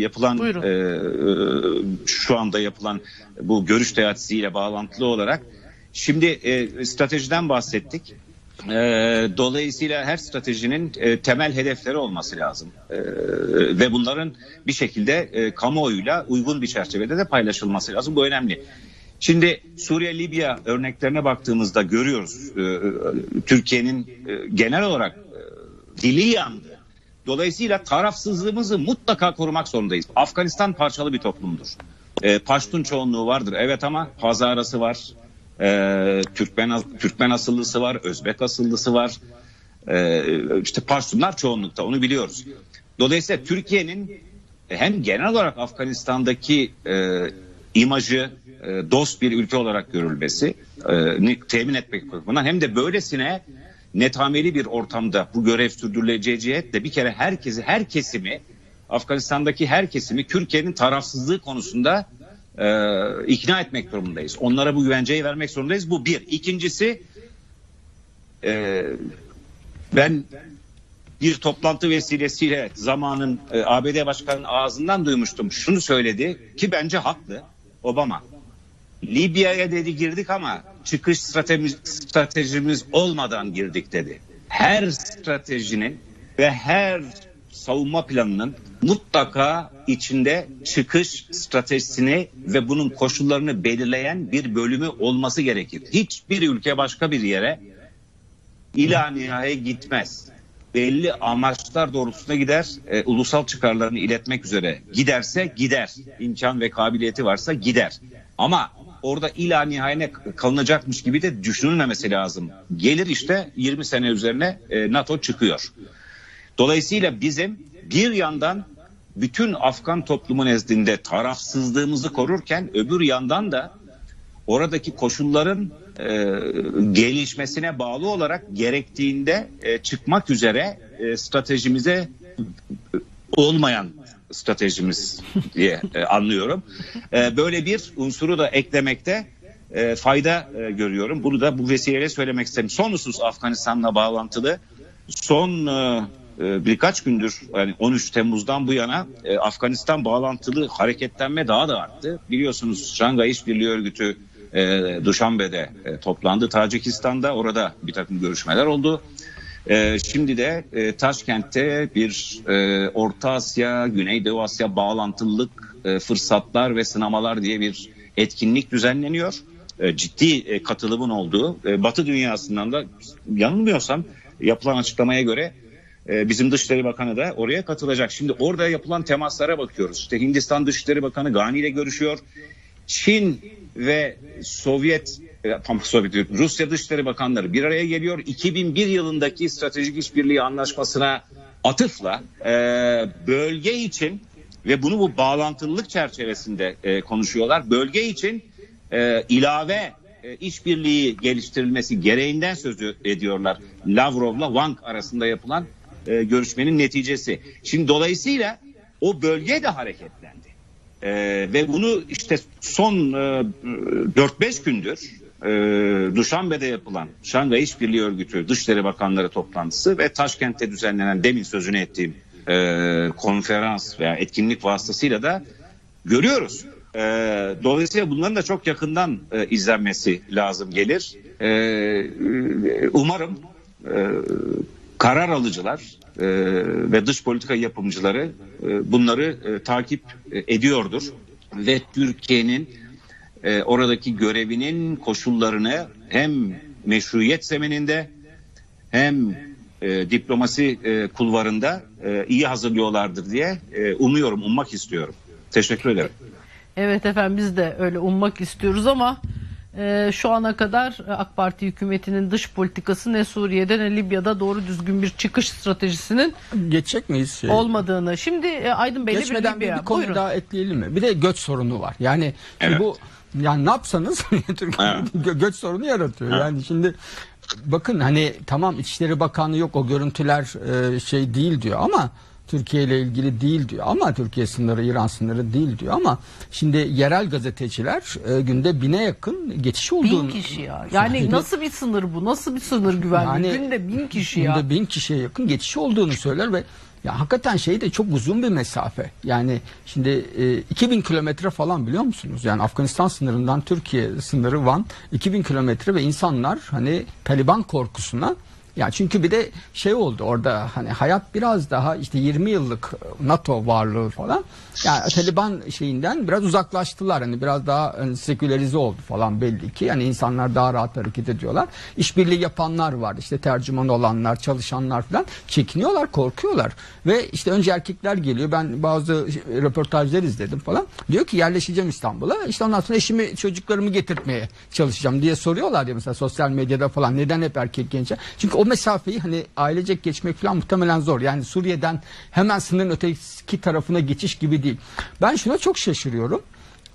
Şu anda yapılan bu görüş teatisiyle bağlantılı olarak. Şimdi stratejiden bahsettik. Dolayısıyla her stratejinin temel hedefleri olması lazım. Ve bunların bir şekilde kamuoyuyla uygun bir çerçevede de paylaşılması lazım. Bu önemli. Şimdi Suriye-Libya örneklerine baktığımızda görüyoruz. Türkiye'nin genel olarak dili yandı. Dolayısıyla tarafsızlığımızı mutlaka korumak zorundayız. Afganistan parçalı bir toplumdur. Paştun çoğunluğu vardır, evet, ama Hazarası var, Türkmen asıllısı var, Özbek asıllısı var. İşte Paştunlar çoğunlukta, onu biliyoruz. Dolayısıyla Türkiye'nin hem genel olarak Afganistan'daki imajı dost bir ülke olarak görülmesi temin etmek bakımından, hem de böylesine netameli bir ortamda bu görev sürdürüleceği cihetle bir kere her kesimi, Afganistan'daki her kesimi Türkiye'nin tarafsızlığı konusunda ikna etmek durumundayız. Onlara bu güvenceyi vermek zorundayız. Bu bir. İkincisi, ben bir toplantı vesilesiyle zamanın ABD Başkanı'nın ağzından duymuştum. Şunu söyledi ki bence haklı Obama. Libya'ya dedi girdik ama çıkış stratejimiz olmadan girdik dedi. Her stratejinin ve her savunma planının mutlaka içinde çıkış stratejisini ve bunun koşullarını belirleyen bir bölümü olması gerekir. Hiçbir ülke başka bir yere ilanihaya gitmez. Belli amaçlar doğrultusunda gider, ulusal çıkarlarını iletmek üzere giderse gider, imkan ve kabiliyeti varsa gider. Ama orada ilanihayene kalınacakmış gibi de düşünülmemesi lazım. Gelir işte 20 sene üzerine NATO çıkıyor. Dolayısıyla bizim bir yandan bütün Afgan toplumu nezdinde tarafsızlığımızı korurken öbür yandan da oradaki koşulların gelişmesine bağlı olarak gerektiğinde çıkmak üzere stratejimize olmayan stratejimiz diye anlıyorum. Böyle bir unsuru da eklemekte fayda görüyorum. Bunu da bu vesileyle söylemek isterim. Son husus Afganistan'la bağlantılı. Son birkaç gündür, yani 13 Temmuz'dan bu yana Afganistan bağlantılı hareketlenme daha da arttı. Biliyorsunuz Şanghay İşbirliği Örgütü Duşanbe'de toplandı. Tacikistan'da orada bir takım görüşmeler oldu. Şimdi de Taşkent'te bir Orta Asya, Güneydoğu Asya bağlantılılık fırsatlar ve sınamalar diye bir etkinlik düzenleniyor. Ciddi katılımın olduğu, Batı dünyasından da yanılmıyorsam yapılan açıklamaya göre bizim Dışişleri Bakanı da oraya katılacak. Şimdi orada yapılan temaslara bakıyoruz. İşte Hindistan Dışişleri Bakanı Ghani ile görüşüyor. Çin ve Rusya Dışişleri Bakanları bir araya geliyor. 2001 yılındaki Stratejik İşbirliği Anlaşması'na atıfla bölge için ve bunu bu bağlantılılık çerçevesinde konuşuyorlar. Bölge için ilave işbirliği geliştirilmesi gereğinden söz ediyorlar. Lavrov'la Wang arasında yapılan görüşmenin neticesi. Şimdi dolayısıyla o bölge de hareketlendi. Ve bunu işte son 4-5 gündür Duşanbe'de yapılan Şanghay İşbirliği Örgütü Dışişleri Bakanları toplantısı ve Taşkent'te düzenlenen demin sözünü ettiğim konferans veya etkinlik vasıtasıyla da görüyoruz. Dolayısıyla bunların da çok yakından izlenmesi lazım gelir. Umarım karar alıcılar ve dış politika yapımcıları bunları takip ediyordur ve Türkiye'nin oradaki görevinin koşullarını hem meşruiyet zemininde hem diplomasi kulvarında iyi hazırlıyorlardır diye ummak istiyorum. Teşekkür ederim. Evet efendim, biz de öyle ummak istiyoruz ama şu ana kadar AK Parti hükümetinin dış politikası ne Suriye'de ne Libya'da doğru düzgün bir çıkış stratejisinin geçecek miyiz? Olmadığını. Şimdi Aydın Bey'le geçmeden bir konu buyurun. daha ekleyelim mi? Bir de göç sorunu var. Yani evet. Bu yani ne yapsanız Türkiye göç sorunu yaratıyor. Evet. Yani şimdi bakın hani tamam İçişleri Bakanı yok, o görüntüler şey değil diyor ama Türkiye ile ilgili değil diyor ama Türkiye sınırı, İran sınırı değil diyor ama şimdi yerel gazeteciler günde 1000'e yakın geçiş olduğunu. 1000 kişi ya. Yani nasıl bir sınır bu? Nasıl bir sınır güvenliği? Yani, günde 1000 kişi ya. Günde 1000 kişiye yakın geçiş olduğunu söyler ve ya hakikaten şey de çok uzun bir mesafe. Yani şimdi 2000 kilometre falan, biliyor musunuz? Yani Afganistan sınırından Türkiye sınırı Van 2000 kilometre ve insanlar hani Taliban korkusuna, ya çünkü bir de şey oldu orada, hani hayat biraz daha işte 20 yıllık NATO varlığı falan. Yani Taliban şeyinden biraz uzaklaştılar. Hani biraz daha hani sekülerize oldu falan belli ki. Yani insanlar daha rahat hareket ediyorlar. İşbirliği yapanlar var. İşte tercüman olanlar, çalışanlar falan çekiniyorlar, korkuyorlar. Ve işte önce erkekler geliyor. Ben bazı röportajlar izledim falan. Diyor ki yerleşeceğim İstanbul'a. İşte ondan sonra eşimi, çocuklarımı getirtmeye çalışacağım diye soruyorlar ya mesela sosyal medyada falan. Neden hep erkek gençler? Çünkü o mesafeyi hani ailecek geçmek falan muhtemelen zor. Yani Suriye'den hemen sınırın öteki tarafına geçiş gibi değil. Ben şuna çok şaşırıyorum.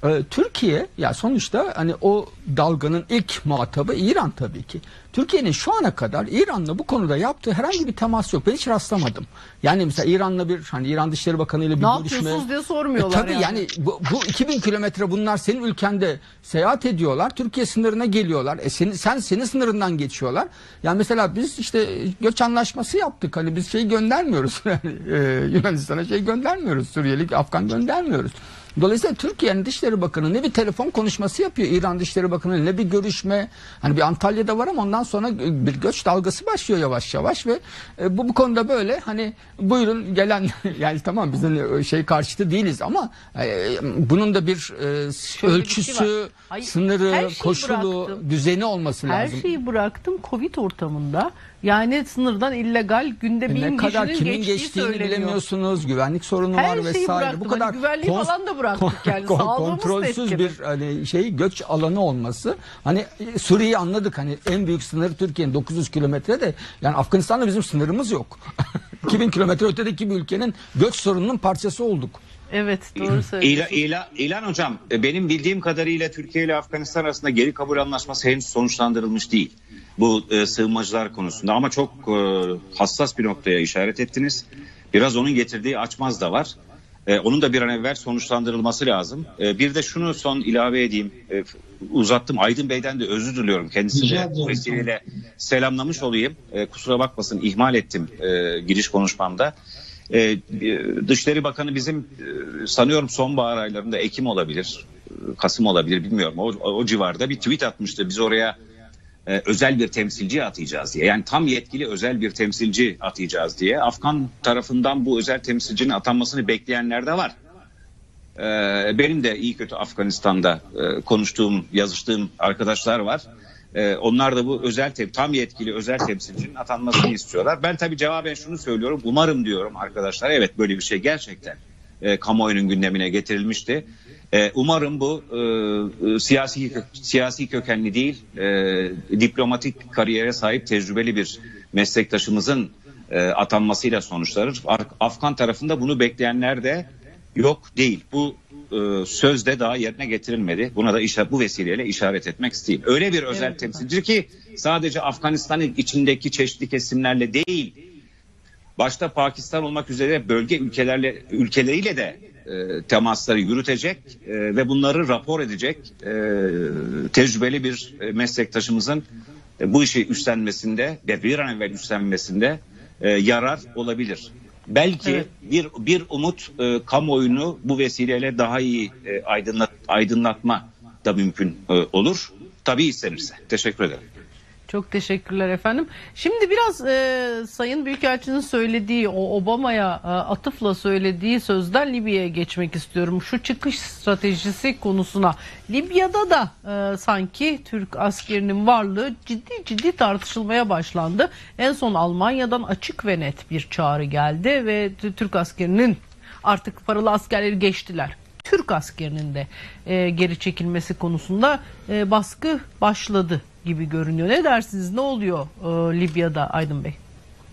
Türkiye ya sonuçta hani o dalganın ilk muhatabı İran tabii ki. Türkiye'nin şu ana kadar İran'la bu konuda yaptığı herhangi bir temas yok. Ben hiç rastlamadım. Yani mesela İran'la hani İran Dışişleri Bakanı ile bir ne görüşme. yapıyorsunuz diye sormuyorlar Tabii yani bu 2000 kilometre bunlar senin ülkende seyahat ediyorlar. Türkiye sınırına geliyorlar. Senin sınırından geçiyorlar. Yani mesela biz işte göç anlaşması yaptık. Hani biz göndermiyoruz. Yunanistan'a göndermiyoruz. Suriyeli, Afgan göndermiyoruz. Dolayısıyla Türkiye'nin Dışişleri Bakanı ne bir telefon konuşması yapıyor İran Dışişleri Bakanı, ne bir görüşme. Hani bir Antalya'da var ama ondan sonra bir göç dalgası başlıyor yavaş yavaş ve bu konuda böyle hani buyurun gelen yani tamam biz hani karşıtı değiliz ama bunun da bir ölçüsü, sınırı, koşulu, düzeni olması lazım. Her şeyi bıraktım Covid ortamında. Yani sınırdan illegal günde 1000 kişinin kimin geçtiğini söyleniyor. Bilemiyorsunuz. Güvenlik sorunu her var şeyi vesaire. Bıraktım. Bu kadar güvenliği falan da bıraktık yani. kontrolsüz bir hani göç alanı olması. Hani Suriye'yi anladık. Hani en büyük sınırı Türkiye'nin 900 kilometre de yani Afganistan'la bizim sınırımız yok. 2000 kilometre ötedeki bir ülkenin göç sorununun parçası olduk. Evet doğru söylüyorsunuz. İlan hocam benim bildiğim kadarıyla Türkiye ile Afganistan arasında geri kabul anlaşması henüz sonuçlandırılmış değil. Bu sığınmacılar konusunda ama çok hassas bir noktaya işaret ettiniz. Biraz onun getirdiği açmaz da var. Onun da bir an evvel sonuçlandırılması lazım. Bir de şunu son ilave edeyim. Uzattım. Aydın Bey'den de özür diliyorum. Kendisiyle bu vesileyle selamlamış olayım. Kusura bakmasın ihmal ettim giriş konuşmamda. Dışişleri Bakanı bizim sanıyorum sonbahar aylarında Ekim olabilir, Kasım olabilir bilmiyorum. O civarda bir tweet atmıştı. Biz oraya özel bir temsilci atayacağız diye. Yani tam yetkili özel bir temsilci atayacağız diye. Afgan tarafından bu özel temsilcinin atanmasını bekleyenler de var. Benim de iyi kötü Afganistan'da konuştuğum, yazıştığım arkadaşlar var. Onlar da bu tam yetkili özel temsilcinin atanmasını istiyorlar. Ben tabii cevaben şunu söylüyorum. Umarım diyorum arkadaşlar. Evet böyle bir şey gerçekten kamuoyunun gündemine getirilmişti. Umarım bu siyasi kökenli değil, diplomatik kariyere sahip tecrübeli bir meslektaşımızın atanmasıyla sonuçlanır. Afgan tarafında bunu bekleyenler de yok değil. Bu söz de daha yerine getirilmedi. Buna da bu vesileyle işaret etmek isteyeyim. Öyle bir özel temsilci ki sadece Afganistan'ın içindeki çeşitli kesimlerle değil, başta Pakistan olmak üzere bölge ülkeleriyle de temasları yürütecek ve bunları rapor edecek tecrübeli bir meslektaşımızın bu işi üstlenmesinde ve bir an evvel üstlenmesinde yarar olabilir. Belki bir umut kamuoyunu bu vesileyle daha iyi aydınlatma da mümkün olur. Tabii istenirse. Teşekkür ederim. Çok teşekkürler efendim. Şimdi biraz Sayın Büyükelçinin söylediği, o Obama'ya atıfla söylediği sözden Libya'ya geçmek istiyorum. Şu çıkış stratejisi konusuna. Libya'da da sanki Türk askerinin varlığı ciddi tartışılmaya başlandı. En son Almanya'dan açık ve net bir çağrı geldi ve Türk askerinin artık paralı askerleri geçtiler. Türk askerinin de geri çekilmesi konusunda baskı başladı gibi görünüyor. Ne dersiniz? Ne oluyor Libya'da Aydın Bey?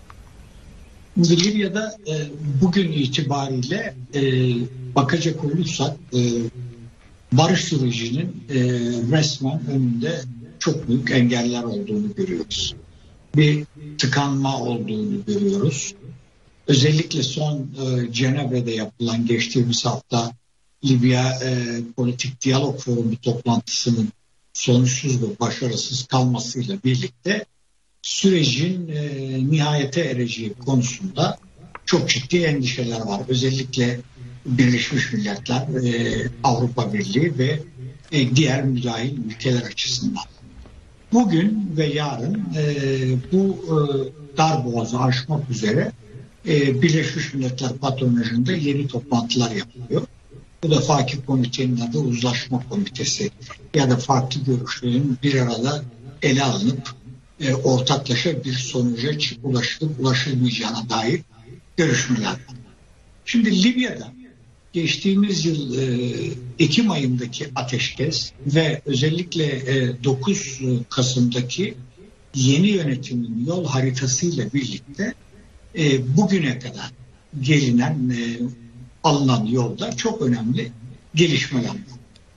Libya'da bugün itibariyle bakacak olursak barış sürecinin resmen önünde çok büyük engeller olduğunu görüyoruz. Bir tıkanma olduğunu görüyoruz. Özellikle son Cenevre'de yapılan geçtiğimiz hafta Libya Politik Diyalog Forumu toplantısının sonuçsuz ve başarısız kalmasıyla birlikte sürecin nihayete ereceği konusunda çok ciddi endişeler var. Özellikle Birleşmiş Milletler, Avrupa Birliği ve diğer müdahil ülkeler açısından. Bugün ve yarın bu darboğazı aşmak üzere Birleşmiş Milletler patronajında yeni toplantılar yapılıyor. Bu da Fakir Komite'nin adı Uzlaşma Komitesi ya da farklı görüşlerin bir arada ele alınıp ortaklaşa bir sonuca ulaşılmayacağına dair görüşmeler var. Şimdi Libya'da geçtiğimiz yıl Ekim ayındaki ateşkes ve özellikle 9 Kasım'daki yeni yönetimin yol haritasıyla birlikte bugüne kadar gelinen alınan yolda çok önemli gelişmeler var.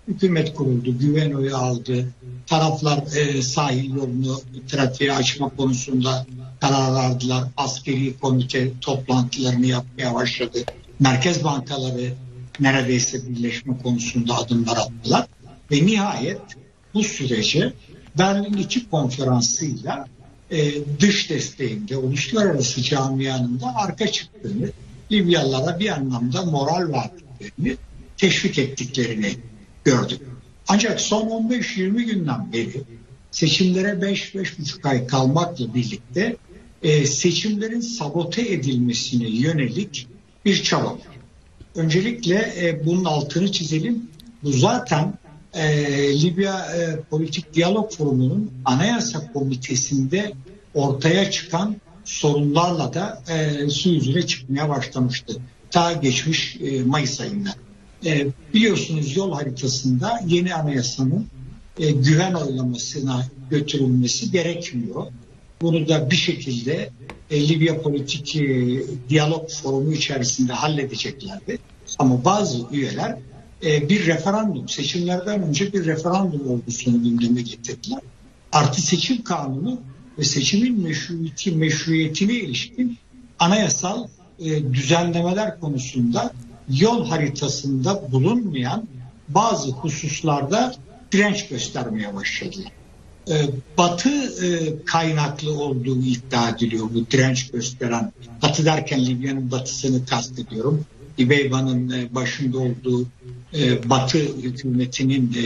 hükümet kuruldu, güven oyu aldı. Taraflar sahil yolunu trafiğe açma konusunda karar verdiler. Askeri komite toplantılarını yapmaya başladı. Merkez bankaları neredeyse birleşme konusunda adımlar attılar. Ve nihayet bu sürece Berlin II konferansıyla dış desteğinde uluslararası camianın da arka çıktığını, Libyalılara bir anlamda moral verdiklerini, teşvik ettiklerini gördük. Ancak son 15-20 günden beri seçimlere 5-5,5 ay kalmakla birlikte seçimlerin sabote edilmesine yönelik bir çaba var. Öncelikle bunun altını çizelim. Bu zaten Libya Politik Diyalog Forumu'nun Anayasa Komitesi'nde ortaya çıkan sorunlarla da su yüzüne çıkmaya başlamıştı. Ta geçmiş Mayıs ayında. Biliyorsunuz yol haritasında yeni anayasanın güven oylamasına götürülmesi gerekmiyor. Bunu da bir şekilde Libya Politik Diyalog Forumu içerisinde halledeceklerdi. Ama bazı üyeler bir referandum, seçimlerden önce bir referandum ordusunu gündeme getirdiler. Artı seçim kanunu ve seçimin meşruiyetine ilişkin anayasal düzenlemeler konusunda yol haritasında bulunmayan bazı hususlarda direnç göstermeye başladılar. Batı kaynaklı olduğu iddia ediliyor bu direnç gösteren. Batı derken Libya'nın batısını kastediyorum. İbeyba'nın başında olduğu Batı hükümetinin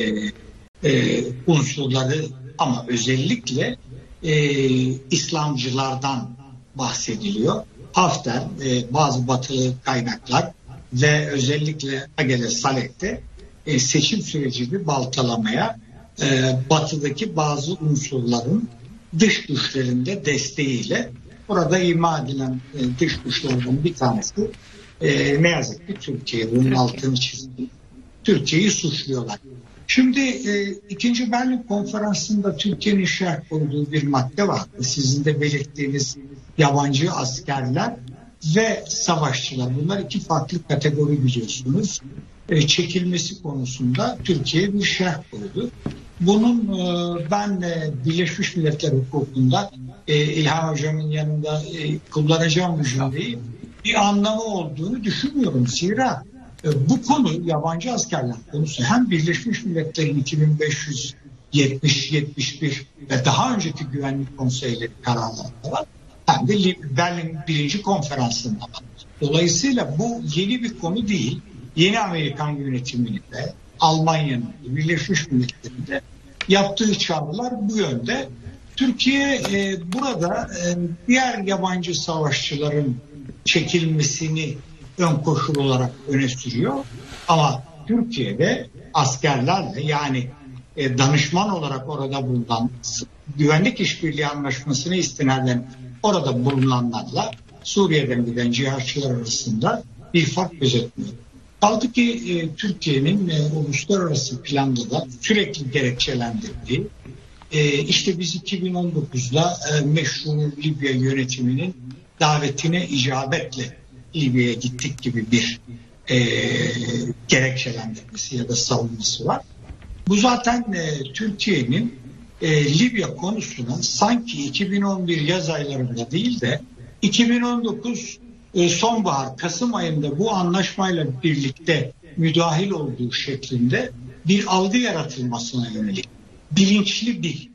unsurları ama özellikle İslamcılardan bahsediliyor. Hafter, bazı batılı kaynaklar ve özellikle Agele Saleh'te seçim sürecini baltalamaya batıdaki bazı unsurların dış güçlerinde desteğiyle burada ima edilen dış güçlerden bir tanesi ne yazık ki Türkiye. Bunun altını çizdi. Türkiye'yi suçluyorlar. Şimdi 2. Berlin Konferansı'nda Türkiye'nin şerh koyduğu bir madde vardı. Sizin de belirttiğiniz yabancı askerler ve savaşçılar. Bunlar iki farklı kategori biliyorsunuz. Çekilmesi konusunda Türkiye bir şerh koydu. Bunun ben Birleşmiş Milletler hukukunda İlhan Hocam'ın yanında kullanacağım bu cümleyi bir anlamı olduğunu düşünmüyorum. Zira bu konu yabancı askerler konusu hem Birleşmiş Milletler'in 2570-71 ve daha önceki güvenlik konseyleri kararlarında var hem de Berlin 1. konferansında var. Dolayısıyla bu yeni bir konu değil. Yeni Amerikan yönetiminde, Almanya'nın, Birleşmiş Milletler'inde yaptığı çağrılar bu yönde. Türkiye burada diğer yabancı savaşçıların çekilmesini ön koşul olarak öne sürüyor. Ama Türkiye'de askerlerle yani danışman olarak orada bulunan güvenlik işbirliği anlaşmasına istinaden orada bulunanlarla Suriye'den giden cihatçılar arasında bir fark gözetmiyor. Kaldı ki Türkiye'nin uluslararası planda da sürekli gerekçelendirdiği işte biz 2019'da meşru Libya yönetiminin davetine icabetle Libya'ya gittik gibi bir gerekçelendirmesi ya da savunması var. Bu zaten Türkiye'nin Libya konusuna sanki 2011 yaz aylarında değil de 2019 sonbahar, Kasım ayında bu anlaşmayla birlikte müdahil olduğu şeklinde bir algı yaratılmasına yönelik bilinçli bir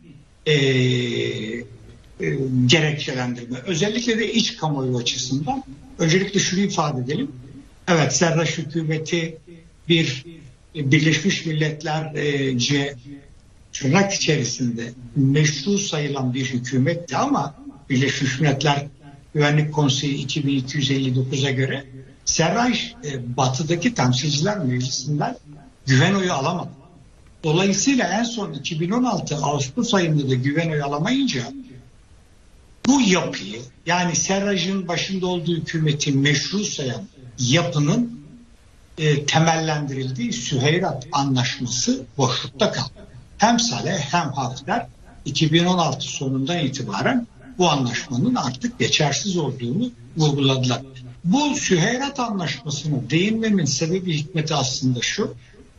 gerekçelendirme. Özellikle de iç kamuoyu açısından öncelikle şunu ifade edelim. Evet, Serraj hükümeti bir Birleşmiş Milletler'ce tırnak içerisinde meşru sayılan bir hükümetti ama Birleşmiş Milletler Güvenlik Konseyi 2259'a göre Serraj batıdaki temsilciler meclisinden güven oyu alamadı. Dolayısıyla en son 2016 Ağustos ayında da güven oyu alamayınca bu yapıyı yani Serraj'ın başında olduğu hükümeti meşru sayan yapının temellendirildiği Süheyrat Anlaşması boşlukta kaldı. Hem Saleh hem Hafter 2016 sonundan itibaren bu anlaşmanın artık geçersiz olduğunu vurguladılar. Bu Süheyrat Anlaşması'na değinmemin sebebi hikmeti aslında şu.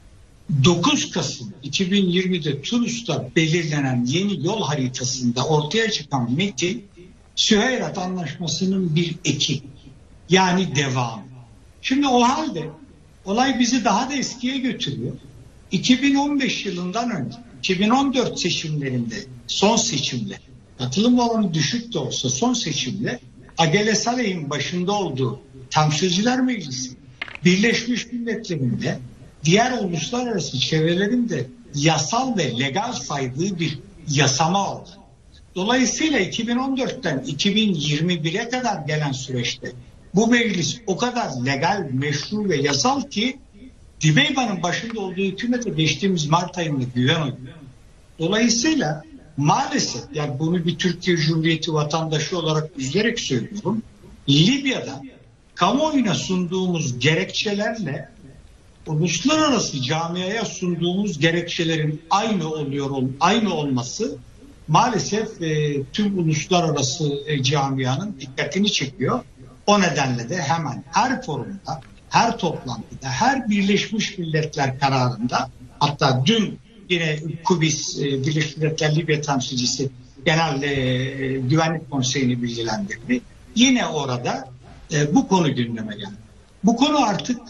9 Kasım 2020'de Tunus'ta belirlenen yeni yol haritasında ortaya çıkan metin Süheyrat Anlaşması'nın bir eki, yani devamı. Şimdi o halde olay bizi daha da eskiye götürüyor. 2015 yılından önce 2014 seçimlerinde, son seçimde, katılım oranı düşük de olsa son seçimde Agele Saleh'in başında olduğu Temsilciler Meclisi Birleşmiş Milletler'in de diğer uluslararası çevrelerin de yasal ve legal saydığı bir yasama oldu. Dolayısıyla 2014'ten 2021'e kadar gelen süreçte bu meclis o kadar legal, meşru ve yasal ki Dibeyba'nın başında olduğu hükümete geçtiğimiz Mart ayında güven oynuyor. Dolayısıyla maalesef, yani bunu bir Türkiye Cumhuriyeti vatandaşı olarak üzülerek söylüyorum, Libya'da kamuoyuna sunduğumuz gerekçelerle uluslararası camiaya sunduğumuz gerekçelerin aynı olması maalesef tüm uluslararası camianın dikkatini çekiyor. O nedenle de hemen her forumda, her toplantıda, her Birleşmiş Milletler kararında, hatta dün yine Kubis Birleşmiş Milletler Libya temsilcisi Genel Güvenlik Konseyi'ni bilgilendirdi. Yine orada bu konu gündeme geldi. Bu konu artık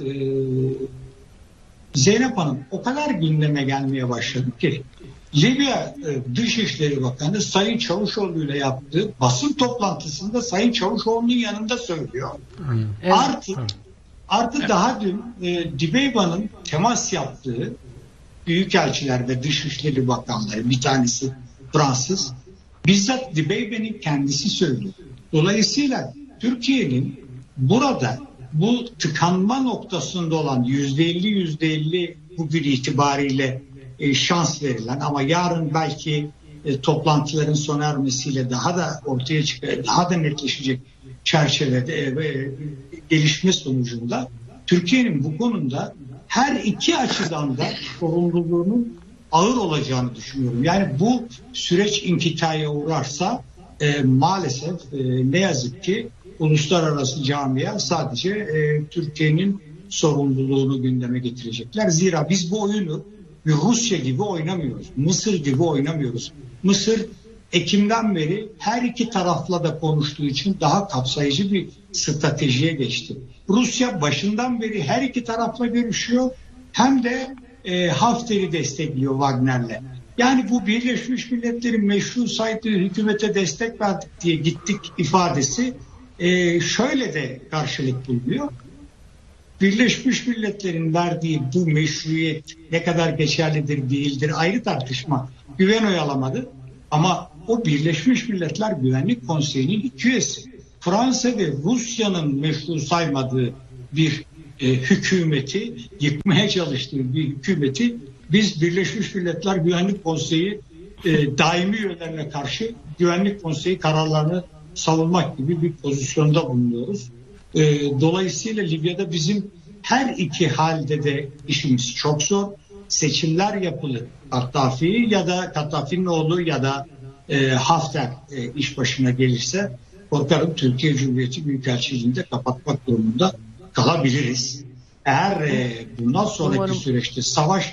Zeynep Hanım o kadar gündeme gelmeye başladı ki Libya Dışişleri Bakanı Sayın Çavuşoğlu ile yaptığı basın toplantısında Sayın Çavuşoğlu'nun yanında söylüyor. Evet. Artık daha dün Dibeyba'nın temas yaptığı büyükelçiler ve Dışişleri Bakanları, bir tanesi Fransız, bizzat Dibeyba'nın kendisi söylüyor. Dolayısıyla Türkiye'nin burada bu tıkanma noktasında olan %50 bugün itibariyle şans verilen ama yarın belki toplantıların sona ermesiyle daha da ortaya çıkacak, daha da netleşecek çerçevede gelişme sonucunda Türkiye'nin bu konuda her iki açıdan da sorumluluğunun ağır olacağını düşünüyorum. Yani bu süreç inkitaya uğrarsa maalesef ne yazık ki uluslararası camia sadece Türkiye'nin sorumluluğunu gündeme getirecekler. Zira biz bu oyunu bir Rusya gibi oynamıyoruz. Mısır gibi oynamıyoruz. Mısır Ekim'den beri her iki tarafla da konuştuğu için daha kapsayıcı bir stratejiye geçti. Rusya başından beri her iki tarafla görüşüyor, hem de Hafter'i destekliyor Wagner'le. Yani bu Birleşmiş Milletler'in meşru saydığı hükümete destek verdik diye gittik ifadesi şöyle de karşılık buluyor. Birleşmiş Milletler'in verdiği bu meşruiyet ne kadar geçerlidir değildir ayrı tartışma. Güven oy alamadı ama o Birleşmiş Milletler Güvenlik Konseyi'nin iki üyesi. Fransa ve Rusya'nın meşru saymadığı bir hükümeti, yıkmaya çalıştığı bir hükümeti biz Birleşmiş Milletler Güvenlik Konseyi daimi üyelerine karşı Güvenlik Konseyi kararlarını savunmak gibi bir pozisyonda bulunuyoruz. Dolayısıyla Libya'da bizim her iki halde de işimiz çok zor. Seçimler yapılır. Kaddafi'nin oğlu ya da Hafter iş başına gelirse korkarım Türkiye Cumhuriyeti Büyükelçiliği'nde kapatmak durumunda kalabiliriz. Eğer bundan sonraki süreçte savaş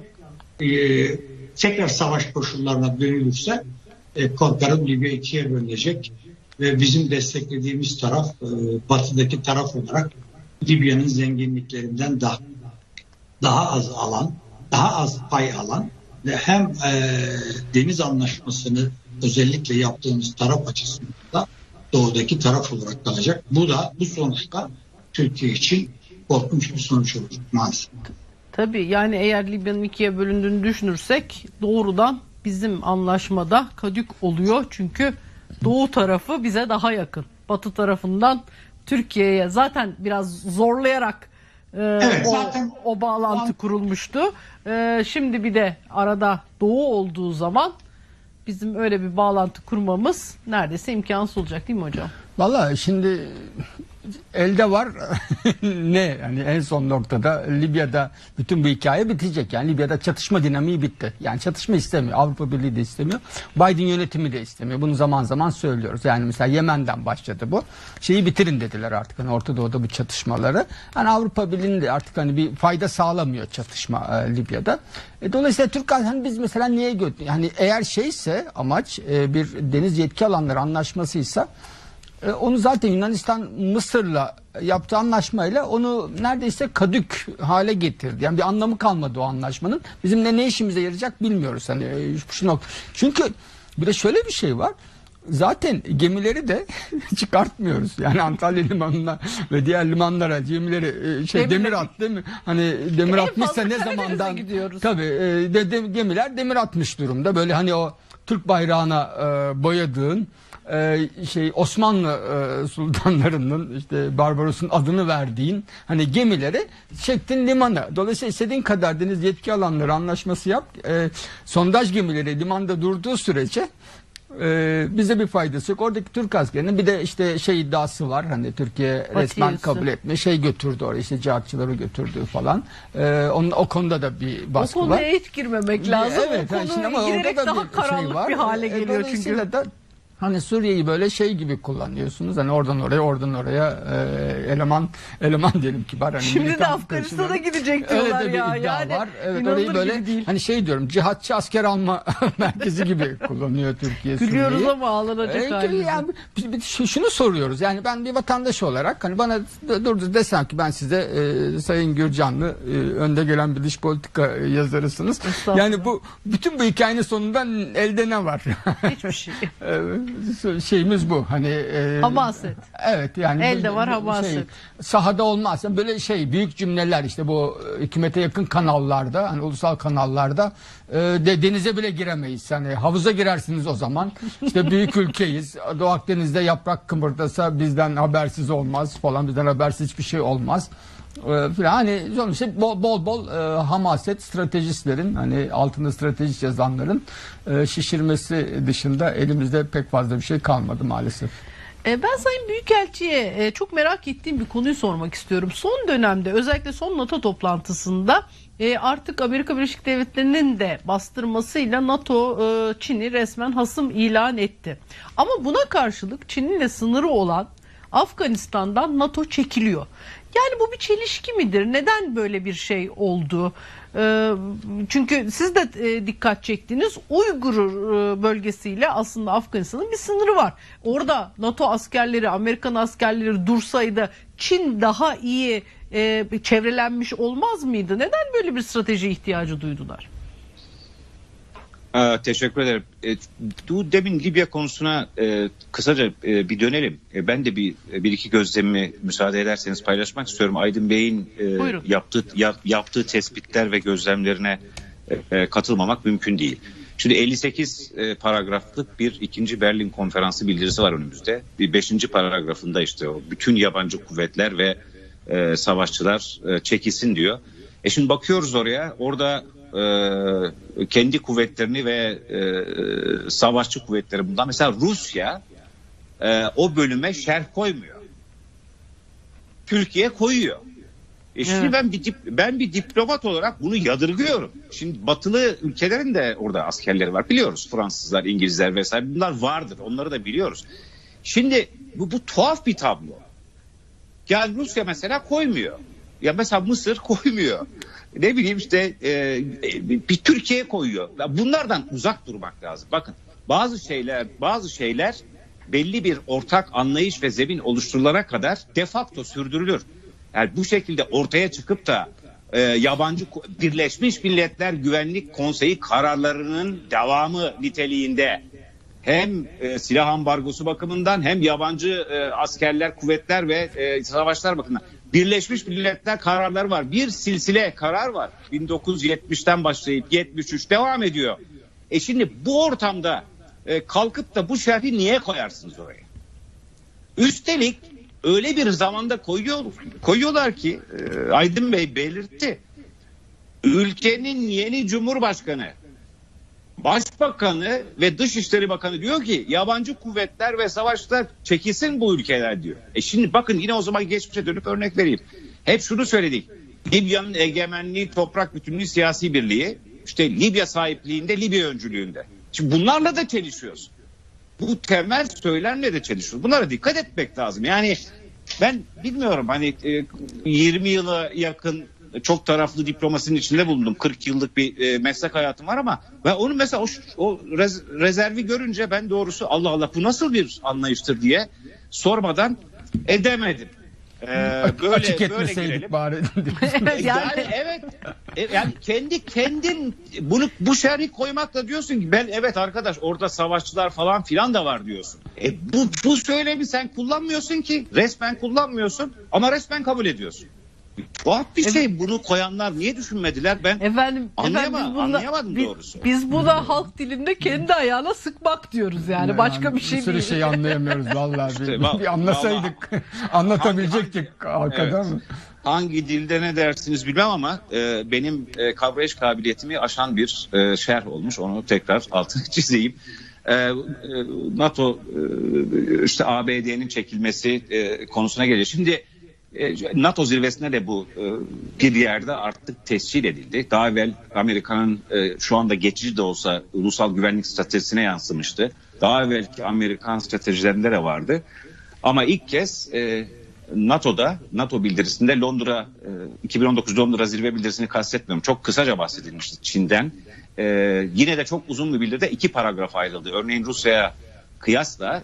tekrar savaş koşullarına dönülürse korkarım Libya ikiye bölünecek ve bizim desteklediğimiz taraf batıdaki taraf olarak Libya'nın zenginliklerinden daha az pay alan ve hem deniz anlaşmasını özellikle yaptığımız taraf açısından da doğudaki taraf olarak kalacak. Bu sonuçta Türkiye için korkunç bir sonuç olacak maalesef. Tabii, yani eğer Libya'nın ikiye bölündüğünü düşünürsek doğrudan bizim anlaşmada kadük oluyor. Çünkü doğu tarafı bize daha yakın. Batı tarafından Türkiye'ye zaten biraz zorlayarak o bağlantı kurulmuştu. Şimdi bir de arada doğu olduğu zaman bizim öyle bir bağlantı kurmamız neredeyse imkansız olacak, değil mi hocam? Vallahi şimdi elde var ne yani en son noktada Libya'da bütün bu hikaye bitecek. Yani Libya'da çatışma dinamiği bitti. Yani çatışma istemiyor. Avrupa Birliği de istemiyor. Biden yönetimi de istemiyor. Bunu zaman zaman söylüyoruz. Yani mesela Yemen'den başladı bu. Şeyi bitirin dediler artık hani Orta Doğu'da bu çatışmaları. Hani Avrupa Birliği'nin de artık hani bir fayda sağlamıyor çatışma Libya'da. Dolayısıyla Türk hani biz mesela niye yani eğer şeyse amaç bir deniz yetki alanları anlaşmasıysa onu zaten Yunanistan Mısır'la yaptığı anlaşmayla onu neredeyse kadük hale getirdi. Yani bir anlamı kalmadı o anlaşmanın. Bizim ne işimize yarayacak bilmiyoruz hani şu nokta. Çünkü bir de şöyle bir şey var. Zaten gemileri de çıkartmıyoruz. Yani Antalya limanına ve diğer limanlara gemileri demir at değil mi? Hani demir atmışsa ne zamandan gidiyoruz. Tabii gemiler demir atmış durumda. Böyle hani o Türk bayrağına boyadığın Osmanlı sultanlarının işte Barbaros'un adını verdiğin hani gemileri çektin limana. Dolayısıyla istediğin kadar deniz yetki alanları anlaşması yap. Sondaj gemileri limanda durduğu sürece bize bir faydası yok. Oradaki Türk askerinin bir de işte iddiası var. Hani Türkiye resmen kabul etme götürdü oraya işte cihatçıları götürdü falan. O konuda da bir baskı var. O konuya hiç girmemek lazım. Evet, o konu ama giderek orada da daha karanlık bir hale geliyor çünkü. Da hani Suriye'yi böyle gibi kullanıyorsunuz. Hani oradan oraya eleman diyelim kibar. Hani şimdi de Afganistan'a gidecek diyorlar öyle ya. Bir iddia Yani var. Evet orayı böyle hani diyorum cihatçı asker alma merkezi gibi kullanıyor Türkiye Suriye'yi. Gülüyoruz ama ağlanacak halimiz. Yani şunu soruyoruz. Yani ben bir vatandaş olarak hani bana desem ki ben size Sayın Gürcanlı önde gelen bir dış politika yazarısınız. Yani bütün bu hikayenin sonunda elde ne var? Hiçbir şey. Şeyimiz bu hani hamaset. Evet yani elde var hamaset. Sahada olmaz. Yani böyle büyük cümleler işte bu hükümete yakın kanallarda hani ulusal kanallarda denize bile giremeyiz. Yani havuza girersiniz o zaman. İşte büyük ülkeyiz. Doğu Akdeniz'de yaprak kımırdasa bizden habersiz olmaz falan. Bizden habersiz hiçbir şey olmaz. Falan hani sonuçta bol hamaset stratejistlerin hani altında stratejist yazanların şişirmesi dışında elimizde pek fazla bir şey kalmadı maalesef. Ben Sayın Büyükelçi'ye çok merak ettiğim bir konuyu sormak istiyorum. Son dönemde özellikle son NATO toplantısında artık Amerika Birleşik Devletleri'nin de bastırmasıyla NATO Çin'i resmen hasım ilan etti. Ama buna karşılık Çin'in de sınırı olan Afganistan'dan NATO çekiliyor. Yani bu bir çelişki midir? Neden böyle bir şey oldu? Çünkü siz de dikkat çektiniz. Uygur bölgesiyle aslında Afganistan'ın bir sınırı var. Orada NATO askerleri, Amerikan askerleri dursaydı Çin daha iyi çevrelenmiş olmaz mıydı? Neden böyle bir strateji ihtiyacı duydular? Teşekkür ederim. Demin Libya konusuna kısaca bir dönelim. Ben de bir iki gözlemimi müsaade ederseniz paylaşmak istiyorum. Aydın Bey'in yaptığı tespitler ve gözlemlerine katılmamak mümkün değil. Şimdi 58 paragraflık bir 2. Berlin Konferansı bildirisi var önümüzde. 5. paragrafında işte o bütün yabancı kuvvetler ve savaşçılar çekilsin diyor. Şimdi bakıyoruz orada kendi kuvvetlerini ve savaşçı kuvvetleri bundan. Mesela Rusya o bölüme şerh koymuyor. Türkiye koyuyor. Şimdi ben bir diplomat olarak bunu yadırgıyorum. Şimdi batılı ülkelerin de orada askerleri var. Biliyoruz Fransızlar, İngilizler vesaire bunlar vardır. Onları da biliyoruz. Şimdi bu tuhaf bir tablo. Yani Rusya mesela koymuyor. Ya mesela Mısır koymuyor. Ne bileyim işte bir Türkiye koyuyor. Bunlardan uzak durmak lazım. Bakın bazı şeyler belli bir ortak anlayış ve zemin oluşturulana kadar de facto sürdürülür. Yani bu şekilde ortaya çıkıp da yabancı Birleşmiş Milletler Güvenlik Konseyi kararlarının devamı niteliğinde hem silah ambargosu bakımından hem yabancı askerler, kuvvetler ve savaşlar bakımından Birleşmiş Milletler kararları var. Bir silsile karar var. 1970'ten başlayıp 73 devam ediyor. Şimdi bu ortamda kalkıp da bu şerhi niye koyarsınız oraya? Üstelik öyle bir zamanda koyuyorlar ki Aydın Bey belirtti. Ülkenin yeni Cumhurbaşkanı Başbakanı ve Dışişleri Bakanı diyor ki yabancı kuvvetler ve savaşlar çekilsin bu ülkeler diyor. Şimdi bakın yine o zaman geçmişe dönüp örnek vereyim. Hep şunu söyledik. Libya'nın egemenliği, toprak bütünlüğü, siyasi birliği, işte Libya sahipliğinde, Libya öncülüğünde. Şimdi bunlarla da çelişiyoruz. Bu temel söylemle de çelişiyoruz. Bunlara dikkat etmek lazım. Yani ben bilmiyorum, hani 20 yıla yakın çok taraflı diplomasinin içinde bulundum. 40 yıllık bir meslek hayatım var ama ben onu mesela o rezervi görünce ben doğrusu Allah Allah bu nasıl bir anlayıştır diye sormadan edemedim. Açık etmeseydik bari. Yani evet. Yani kendin bunu bu şerhi koymakla diyorsun ki ben evet arkadaş orada savaşçılar falan filan da var diyorsun. Bu söylemi sen kullanmıyorsun ki, resmen kullanmıyorsun ama resmen kabul ediyorsun. Tuhaf bir şey. Bunu koyanlar niye düşünmediler? Ben anlayamadım doğrusu. Biz buna halk dilinde kendi ayağına sıkmak diyoruz yani. Başka bir şey değil. Bir sürü şey anlayamıyoruz vallahi. İşte, bir anlasaydık anlatabilecektik arkadan. Evet. Hangi dilde ne dersiniz bilmem ama benim kavrayış kabiliyetimi aşan bir şerh olmuş. Onu tekrar altını çizeyim. NATO işte ABD'nin çekilmesi konusuna geliyor. Şimdi NATO zirvesinde de bu bir yerde artık tescil edildi. Daha evvel Amerika'nın şu anda geçici de olsa ulusal güvenlik stratejisine yansımıştı. Daha evvelki Amerikan stratejilerinde de vardı. Ama ilk kez NATO bildirisinde 2019 Londra zirve bildirisini kastetmiyorum. Çok kısaca bahsedilmişti Çin'den. Yine de çok uzun bir bildiride 2 paragraf ayrıldı. Örneğin Rusya'ya kıyasla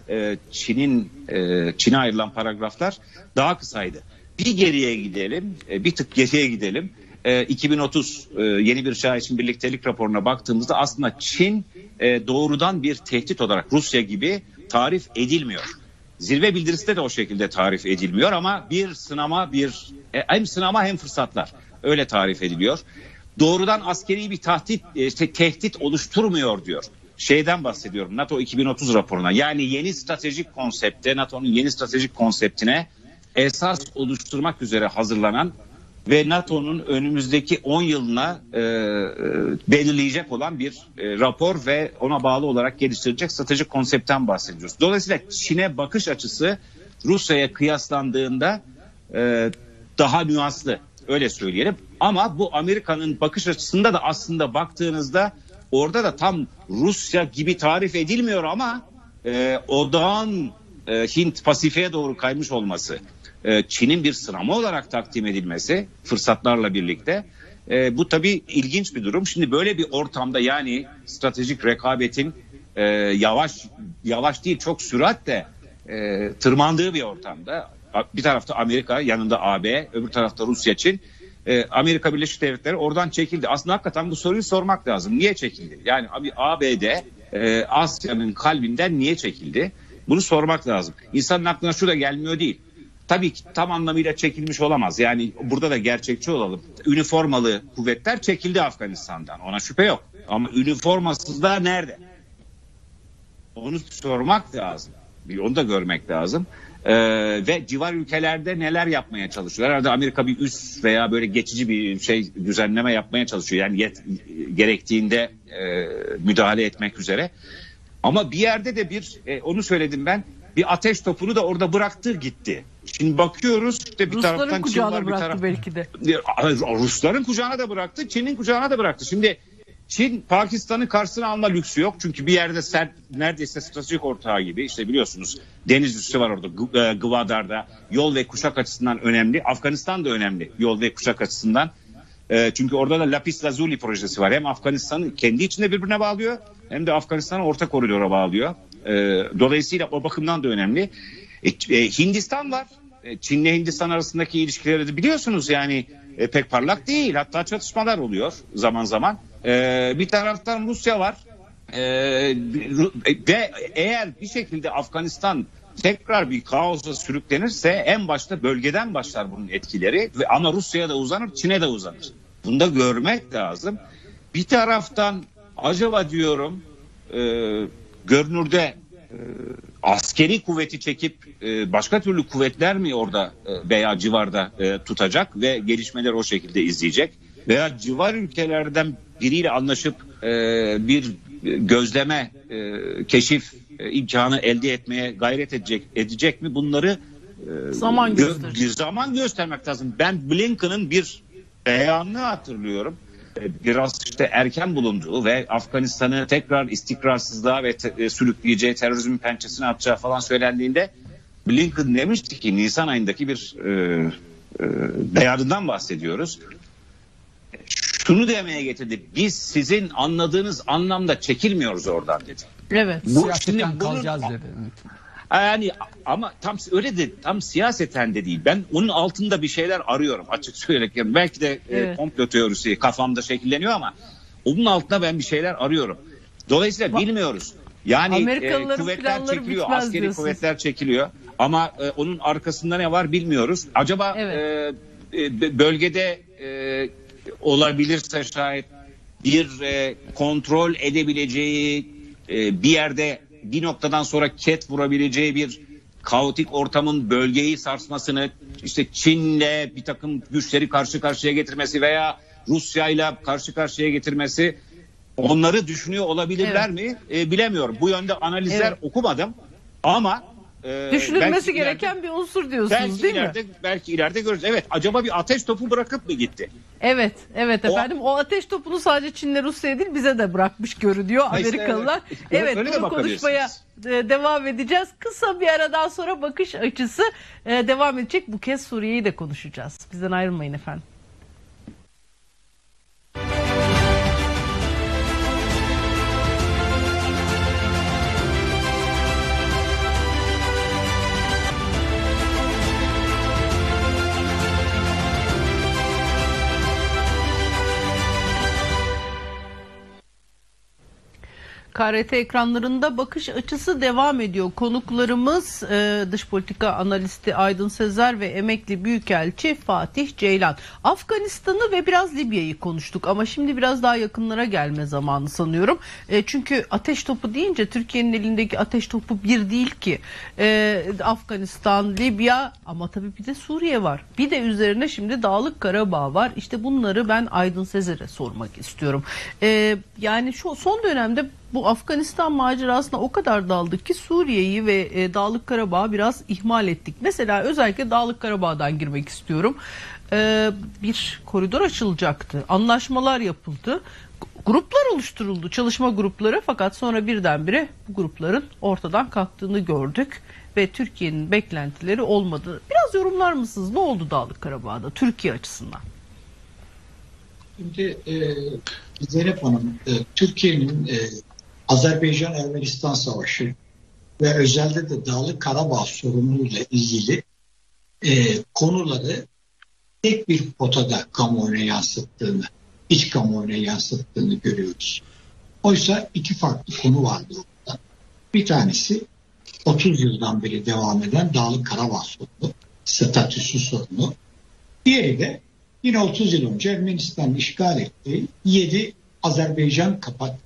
Çin'e ayrılan paragraflar daha kısaydı. Bir geriye gidelim, bir tık geriye gidelim. 2030 yeni bir çağ için birliktelik raporuna baktığımızda aslında Çin doğrudan bir tehdit olarak Rusya gibi tarif edilmiyor. Zirve bildirisinde de o şekilde tarif edilmiyor ama bir sınama, hem sınama hem fırsatlar öyle tarif ediliyor. Doğrudan askeri bir tehdit oluşturmuyor diyor. Şeyden bahsediyorum, NATO 2030 raporuna, yani yeni stratejik konsepte, NATO'nun yeni stratejik konseptine esas oluşturmak üzere hazırlanan ve NATO'nun önümüzdeki 10 yılına belirleyecek olan bir rapor ve ona bağlı olarak geliştirilecek stratejik konseptten bahsediyoruz. Dolayısıyla Çin'e bakış açısı Rusya'ya kıyaslandığında daha nüanslı, öyle söyleyelim. Ama bu Amerika'nın bakış açısında da aslında baktığınızda orada da tam Rusya gibi tarif edilmiyor ama odağın Hint Pasifik'e doğru kaymış olması, Çin'in bir sınama olarak takdim edilmesi fırsatlarla birlikte bu tabii ilginç bir durum. Şimdi böyle bir ortamda, yani stratejik rekabetin yavaş değil çok süratle tırmandığı bir ortamda, bir tarafta Amerika, yanında AB, öbür tarafta Rusya, Çin. Amerika Birleşik Devletleri oradan çekildi. Aslında hakikaten bu soruyu sormak lazım. Niye çekildi? Yani ABD Asya'nın kalbinden niye çekildi? Bunu sormak lazım. İnsanın aklına şu da gelmiyor değil. Tabii ki tam anlamıyla çekilmiş olamaz. Yani burada da gerçekçi olalım. Üniformalı kuvvetler çekildi Afganistan'dan. Ona şüphe yok. Ama üniformasızlar nerede? Onu sormak lazım. Onu da görmek lazım. Ve civar ülkelerde neler yapmaya çalışıyor? Herhalde Amerika bir üs veya böyle geçici bir düzenleme yapmaya çalışıyor. Yani gerektiğinde müdahale etmek üzere. Ama bir yerde de onu söyledim ben, bir ateş topunu da orada bıraktı gitti. Şimdi bakıyoruz işte bir Rusların taraftan Çin var, bir taraftan belki de. Rusların kucağına da bıraktı, Çin'in kucağına da bıraktı. Şimdi Çin Pakistan'ın karşısına alma lüksü yok. Çünkü bir yerde neredeyse stratejik ortağı gibi, işte biliyorsunuz deniz üssü var orada Gwadar'da, yol ve kuşak açısından önemli. Afganistan da önemli yol ve kuşak açısından. Çünkü orada da Lapis Lazuli projesi var. Hem Afganistan'ı kendi içinde birbirine bağlıyor hem de Afganistan'ı orta koridora bağlıyor. Dolayısıyla o bakımdan da önemli. Hindistan var. Çin'le Hindistan arasındaki ilişkileri de biliyorsunuz, yani pek parlak değil. Hatta çatışmalar oluyor zaman zaman. Bir taraftan Rusya var. Ve eğer bir şekilde Afganistan tekrar bir kaosa sürüklenirse en başta bölgeden başlar bunun etkileri. Ama Rusya'ya da uzanır, Çin'e de uzanır. Bunu da görmek lazım. Bir taraftan acaba diyorum görünürde askeri kuvveti çekip başka türlü kuvvetler mi orada veya civarda tutacak ve gelişmeler o şekilde izleyecek? Veya civar ülkelerden biriyle anlaşıp bir gözleme, keşif imkanı elde etmeye gayret edecek mi? Bunları zaman göstermek lazım. Ben Blinken'ın bir beyanını hatırlıyorum. Biraz işte erken bulunduğu ve Afganistan'ı tekrar istikrarsızlığa ve sürükleyeceği, terörizmin pençesine atacağı falan söylendiğinde Blinken demişti ki, Nisan ayındaki bir beyanından bahsediyoruz. Şunu demeye getirdi: biz sizin anladığınız anlamda çekilmiyoruz oradan dedi. Evet. Siyaseten kalacağız dedi. Yani ama tam öyle de, tam siyaseten de değil. Ben onun altında bir şeyler arıyorum, açık söyleyerek. Yani belki de komplo teorisi kafamda şekilleniyor ama onun altında ben bir şeyler arıyorum. Dolayısıyla bilmiyoruz. Yani kuvvetler çekiliyor, askeri diyorsunuz. Kuvvetler çekiliyor ama onun arkasında ne var bilmiyoruz. Acaba bölgede olabilirse şayet bir kontrol edebileceği, bir yerde bir noktadan sonra ket vurabileceği bir kaotik ortamın bölgeyi sarsmasını, işte Çin'le bir takım güçleri karşı karşıya getirmesi veya Rusya'yla karşı karşıya getirmesi, onları düşünüyor olabilirler mi? Bilemiyorum. Bu yönde analizler okumadım ama düşünülmesi gereken bir unsur diyorsunuz, değil mi? Belki ileride görürüz. Evet, acaba bir ateş topu bırakıp mı gitti? Evet efendim. O ateş topunu sadece Çin'le Rusya değil, bize de bırakmış görünüyor Amerikalılar. Evet, bunu konuşmaya devam edeceğiz. Kısa bir aradan sonra bakış açısı devam edecek. Bu kez Suriye'yi de konuşacağız. Bizden ayrılmayın efendim. KRT ekranlarında bakış açısı devam ediyor. Konuklarımız dış politika analisti Aydın Sezer ve emekli büyükelçi Fatih Ceylan. Afganistan'ı ve biraz Libya'yı konuştuk ama şimdi biraz daha yakınlara gelme zamanı sanıyorum. Çünkü ateş topu deyince Türkiye'nin elindeki ateş topu bir değil ki. Afganistan, Libya ama tabii bir de Suriye var. Bir de üzerine şimdi Dağlık Karabağ var. İşte bunları ben Aydın Sezer'e sormak istiyorum. Yani şu son dönemde bu Afganistan macerasına o kadar daldık ki Suriye'yi ve Dağlık Karabağ'ı biraz ihmal ettik. Mesela özellikle Dağlık Karabağ'dan girmek istiyorum. Bir koridor açılacaktı. Anlaşmalar yapıldı. Gruplar oluşturuldu, çalışma grupları, fakat sonra birdenbire bu grupların ortadan kalktığını gördük ve Türkiye'nin beklentileri olmadı. Biraz yorumlar mısınız? Ne oldu Dağlık Karabağ'da Türkiye açısından? Şimdi Zeynep Hanım, Türkiye'nin Azerbaycan-Ermenistan Savaşı ve özellikle de Dağlık Karabağ sorunuyla ilgili konuları tek bir potada kamuoyuna yansıttığını, iç kamuoyuna yansıttığını görüyoruz. Oysa iki farklı konu vardı orada. Bir tanesi 30 yıldan beri devam eden Dağlık Karabağ sorunu, statüsü sorunu. Diğeri de yine 30 yıl önce Ermenistan'ın işgal ettiği 7 Azerbaycan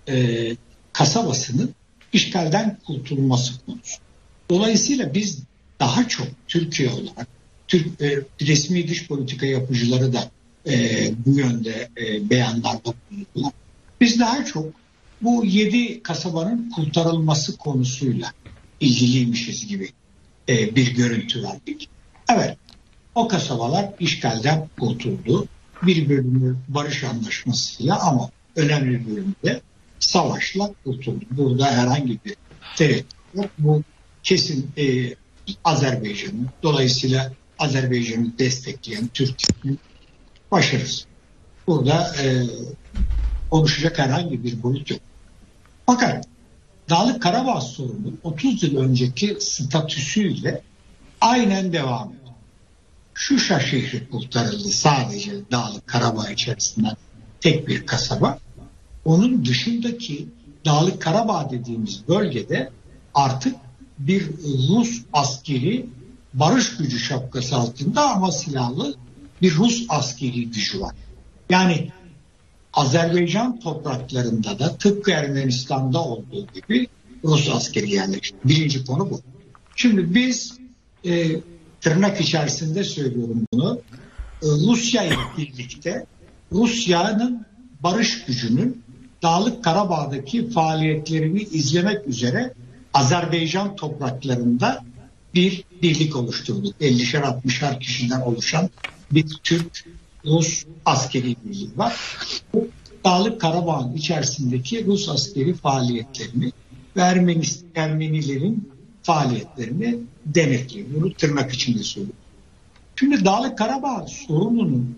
kasabasının işgalden kurtulması konusu. Dolayısıyla biz daha çok Türkiye olarak, resmi dış politika yapıcıları da bu yönde beyanlarda bulundular. Biz daha çok bu 7 kasabanın kurtarılması konusuyla ilgiliymişiz gibi bir görüntü verdik. Evet, o kasabalar işgalden kurtuldu. Bir bölümü barış anlaşmasıyla ama önemli bir bölümü de savaşla kurtuldu. Burada herhangi bir tereddüt yok. Bu kesin Azerbaycan'ın, dolayısıyla Azerbaycan'ı destekleyen Türkiye'nin başarısı. Burada konuşacak herhangi bir boyut yok. Fakat Dağlık Karabağ sorunu 30 yıl önceki statüsüyle aynen devam ediyor. Şuşa şehri kurtarıldı, sadece Dağlık Karabağ içerisinden tek bir kasaba. Onun dışındaki Dağlık Karabağ dediğimiz bölgede artık bir Rus askeri barış gücü şapkası altında ama silahlı bir Rus askeri gücü var. Yani Azerbaycan topraklarında da tıpkı Ermenistan'da olduğu gibi Rus askeri yerleşti. Birinci konu bu. Şimdi biz tırnak içerisinde söylüyorum bunu, Rusya ile birlikte Rusya'nın barış gücünün Dağlık Karabağ'daki faaliyetlerini izlemek üzere Azerbaycan topraklarında bir birlik oluşturduk. 50'şer 60'ar kişiden oluşan bir Türk-Rus askeri birliği var. Bu Dağlık Karabağ'ın içerisindeki Rus askeri faaliyetlerini ve Ermenilerin faaliyetlerini denetliyor. Bunu tırnak içinde söylüyorum. Şimdi Dağlık Karabağ sorununun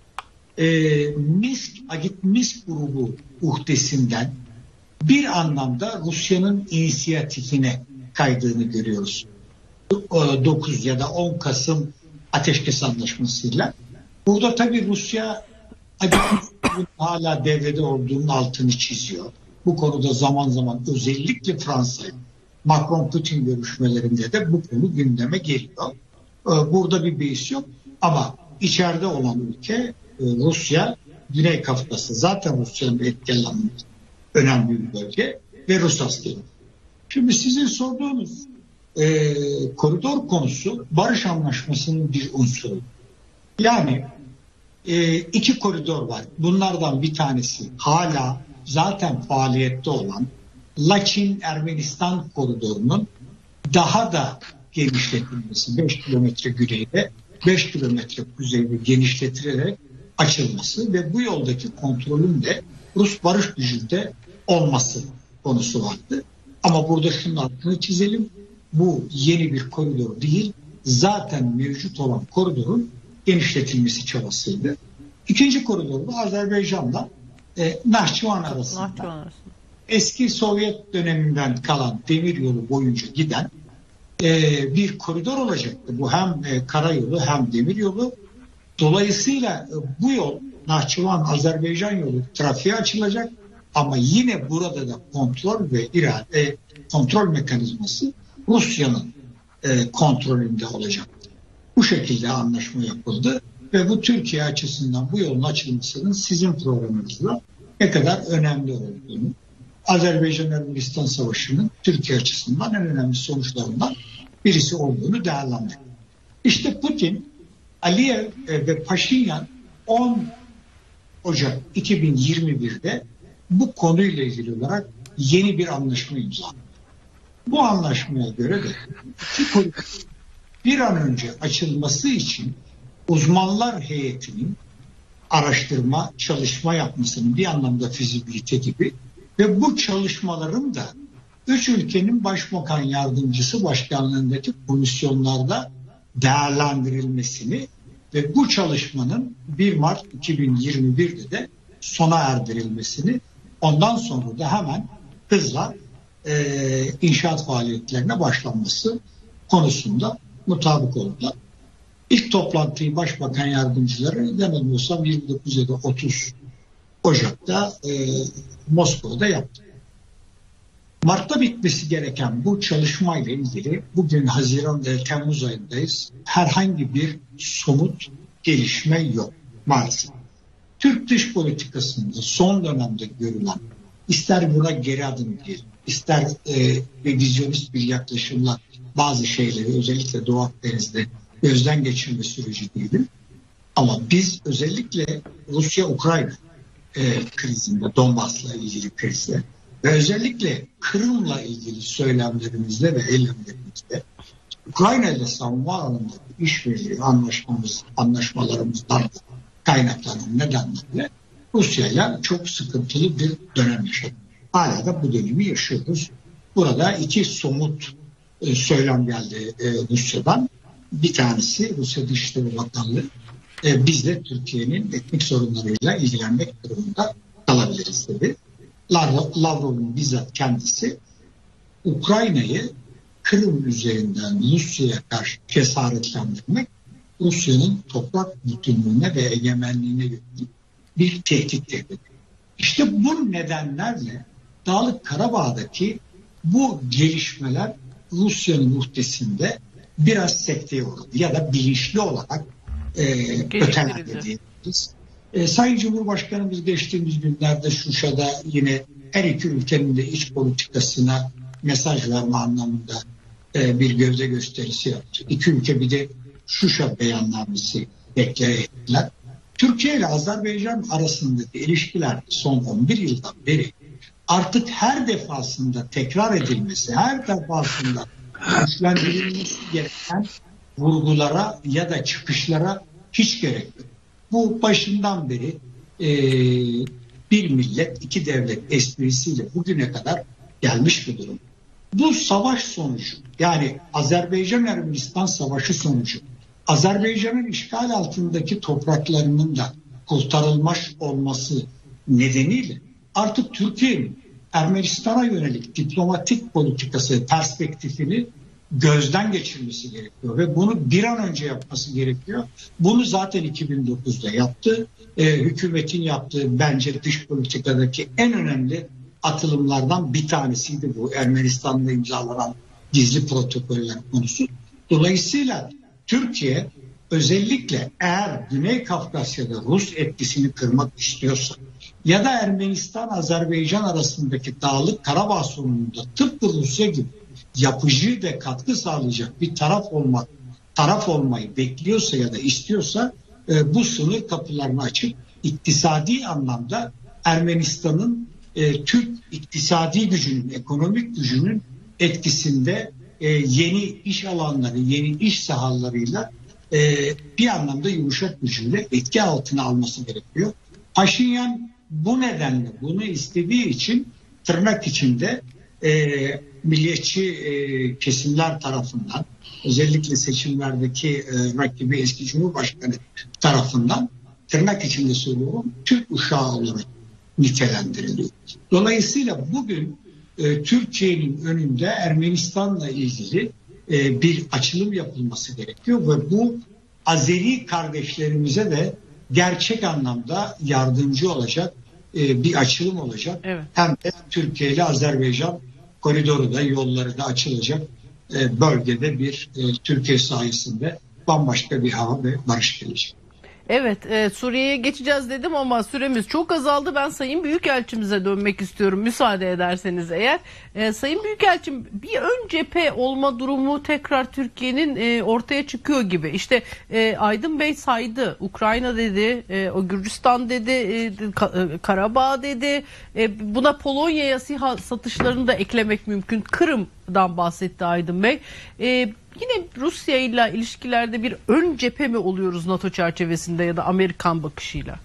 Minsk grubu uhdesinden bir anlamda Rusya'nın inisiyatifine kaydığını görüyoruz. 9 ya da 10 Kasım ateşkes anlaşmasıyla. Burada tabii Rusya hala devrede olduğunun altını çiziyor. Bu konuda zaman zaman özellikle Fransa, Macron-Putin görüşmelerinde de bu konu gündeme geliyor. Burada bir beis yok ama içeride olan ülke Rusya, Güney Kafkasya zaten Rusya'nın etkilendiği önemli bir bölge ve Rus askeri. Şimdi sizin sorduğunuz koridor konusu barış anlaşmasının bir unsuru. Yani 2 koridor var. Bunlardan bir tanesi hala zaten faaliyette olan Laçin-Ermenistan koridorunun daha da genişletilmesi, 5 kilometre güneyde, 5 kilometre kuzeyde genişletilerek açılması ve bu yoldaki kontrolün de Rus barış gücünde olması konusu vardı. Ama burada şunun altını çizelim. Bu yeni bir koridor değil, zaten mevcut olan koridorun genişletilmesi çabasıydı. İkinci koridor da Azerbaycan'la Nahçıvan arasında. Eski Sovyet döneminden kalan demiryolu boyunca giden bir koridor olacaktı. Bu hem karayolu hem demiryolu. Dolayısıyla bu yol Nahçıvan-Azerbaycan yolu trafiğe açılacak ama yine burada da kontrol ve kontrol mekanizması Rusya'nın kontrolünde olacak. Bu şekilde anlaşma yapıldı ve bu Türkiye açısından bu yolun açılmasının sizin programınızda ne kadar önemli olduğunu, Azerbaycan-Ermenistan Savaşı'nın Türkiye açısından en önemli sonuçlarından birisi olduğunu değerlendirdik. İşte Putin, Aliyev ve Paşinyan 10 Ocak 2021'de bu konuyla ilgili olarak yeni bir anlaşma imzaladı. Bu anlaşmaya göre de bir an önce açılması için uzmanlar heyetinin araştırma, çalışma yapmasının bir anlamda fizibilite gibi ve bu çalışmaların da 3 ülkenin başbakan yardımcısı başkanlığındaki komisyonlarda değerlendirilmesini ve bu çalışmanın 1 Mart 2021'de de sona erdirilmesini, ondan sonra da hemen hızla inşaat faaliyetlerine başlanması konusunda mutabık oldular. İlk toplantıyı başbakan yardımcıları yanılmıyorsam 29 ya da 30 Ocak'ta Moskova'da yaptı. Mart'ta bitmesi gereken bu çalışmayla ilgili bugün Haziran ve Temmuz ayındayız. Herhangi bir somut gelişme yok maalesef. Türk dış politikasında son dönemde görülen, ister buna geri adım diyelim, ister revizyonist bir yaklaşımla bazı şeyleri özellikle Doğu Akdeniz'de gözden geçirme süreci diyelim. Ama biz özellikle Rusya-Ukrayna krizinde, Donbas'la ilgili krizde ve özellikle Kırım'la ilgili söylemlerimizde ve eylemlerimizde Ukrayna ile savunma alanındaki işbirliği anlaşmalarımızdan kaynaklanan nedenlerle Rusya'ya çok sıkıntılı bir dönem yaşadık. Hala da bu dönemi yaşıyoruz. Burada 2 somut söylem geldi Rusya'dan. Bir tanesi Rusya Dışişleri Bakanlığı, biz de Türkiye'nin etnik sorunlarıyla ilgilenmek durumunda kalabiliriz dedi. Lavrov'un bizzat kendisi Ukrayna'yı Kırım üzerinden Rusya'ya karşı cesaretlendirmek, Rusya'nın toprak bütünlüğüne ve egemenliğine yönelik bir tehdit dedi. İşte bu nedenlerle Dağlık Karabağ'daki bu gelişmeler Rusya'nın uhdesinde biraz sekteye uğradı ya da bilinçli olarak öteledi diyebiliriz. Sayın Cumhurbaşkanımız geçtiğimiz günlerde Şuşa'da yine her iki ülkenin de iç politikasına mesaj verme anlamında bir gövde gösterisi yaptı. İki ülke bir de Şuşa beyannamesi deklare ettiler. Türkiye ile Azerbaycan arasındaki ilişkiler son 11 yıldan beri artık her defasında tekrar edilmesi, her defasında güçlendirilmesi gereken vurgulara ya da çıkışlara hiç gerek yok. Bu başından beri bir millet, iki devlet esprisiyle bugüne kadar gelmiş bir durum. Bu savaş sonucu, yani Azerbaycan-Ermenistan savaşı sonucu, Azerbaycan'ın işgal altındaki topraklarının da kurtarılmış olması nedeniyle artık Türkiye'nin Ermenistan'a yönelik diplomatik politikası perspektifini gözden geçirmesi gerekiyor ve bunu bir an önce yapması gerekiyor. Bunu zaten 2009'da yaptı. Hükümetin yaptığı bence dış politikadaki en önemli atılımlardan bir tanesiydi bu Ermenistan'la imzalanan gizli protokoller konusu. Dolayısıyla Türkiye özellikle eğer Güney Kafkasya'da Rus etkisini kırmak istiyorsa ya da Ermenistan-Azerbaycan arasındaki Dağlık Karabağ sorununda tıpkı Rusya gibi yapıcı ve katkı sağlayacak bir taraf olmayı bekliyorsa ya da istiyorsa bu sınır kapılarını açıp iktisadi anlamda Ermenistan'ın Türk iktisadi gücünün, ekonomik gücünün etkisinde yeni iş alanları, yeni iş sahalarıyla bir anlamda yumuşak gücüyle etki altına alması gerekiyor. Paşinyan bu nedenle bunu istediği için tırnak içinde milliyetçi kesimler tarafından, özellikle seçimlerdeki rakibi eski Cumhurbaşkanı tarafından, tırnak içinde söylüyorum, Türk uşağı olarak nitelendiriliyor. Dolayısıyla bugün Türkiye'nin önünde Ermenistan'la ilgili bir açılım yapılması gerekiyor ve bu Azeri kardeşlerimize de gerçek anlamda yardımcı olacak bir açılım olacak. Evet. Hem de Türkiye ile Azerbaycan koridoru da, yolları da açılacak. Bölgede bir Türkiye sayesinde bambaşka bir hava ve barış gelecek. Evet, Suriye'ye geçeceğiz dedim ama süremiz çok azaldı. Ben Sayın Büyükelçimize dönmek istiyorum müsaade ederseniz eğer. Sayın Büyükelçim, bir ön cephe olma durumu tekrar Türkiye'nin ortaya çıkıyor gibi. İşte Aydın Bey saydı. Ukrayna dedi, o Gürcistan dedi, Karabağ dedi. Buna Polonya'ya SİHA satışlarını da eklemek mümkün. Kırım'dan bahsetti Aydın Bey. Yine Rusya ile ilişkilerde bir ön cephe mi oluyoruz NATO çerçevesinde ya da Amerikan bakışıyla?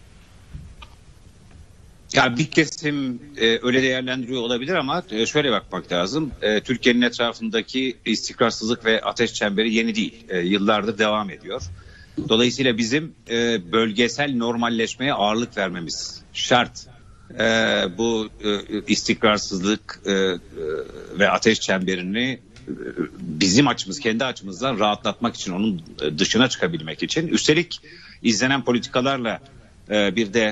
Ya bir kesim öyle değerlendiriyor olabilir ama şöyle bakmak lazım. Türkiye'nin etrafındaki istikrarsızlık ve ateş çemberi yeni değil. Yıllardır devam ediyor. Dolayısıyla bizim bölgesel normalleşmeye ağırlık vermemiz şart. Bu istikrarsızlık ve ateş çemberini bizim açımız, kendi açımızdan rahatlatmak için, onun dışına çıkabilmek için, üstelik izlenen politikalarla bir de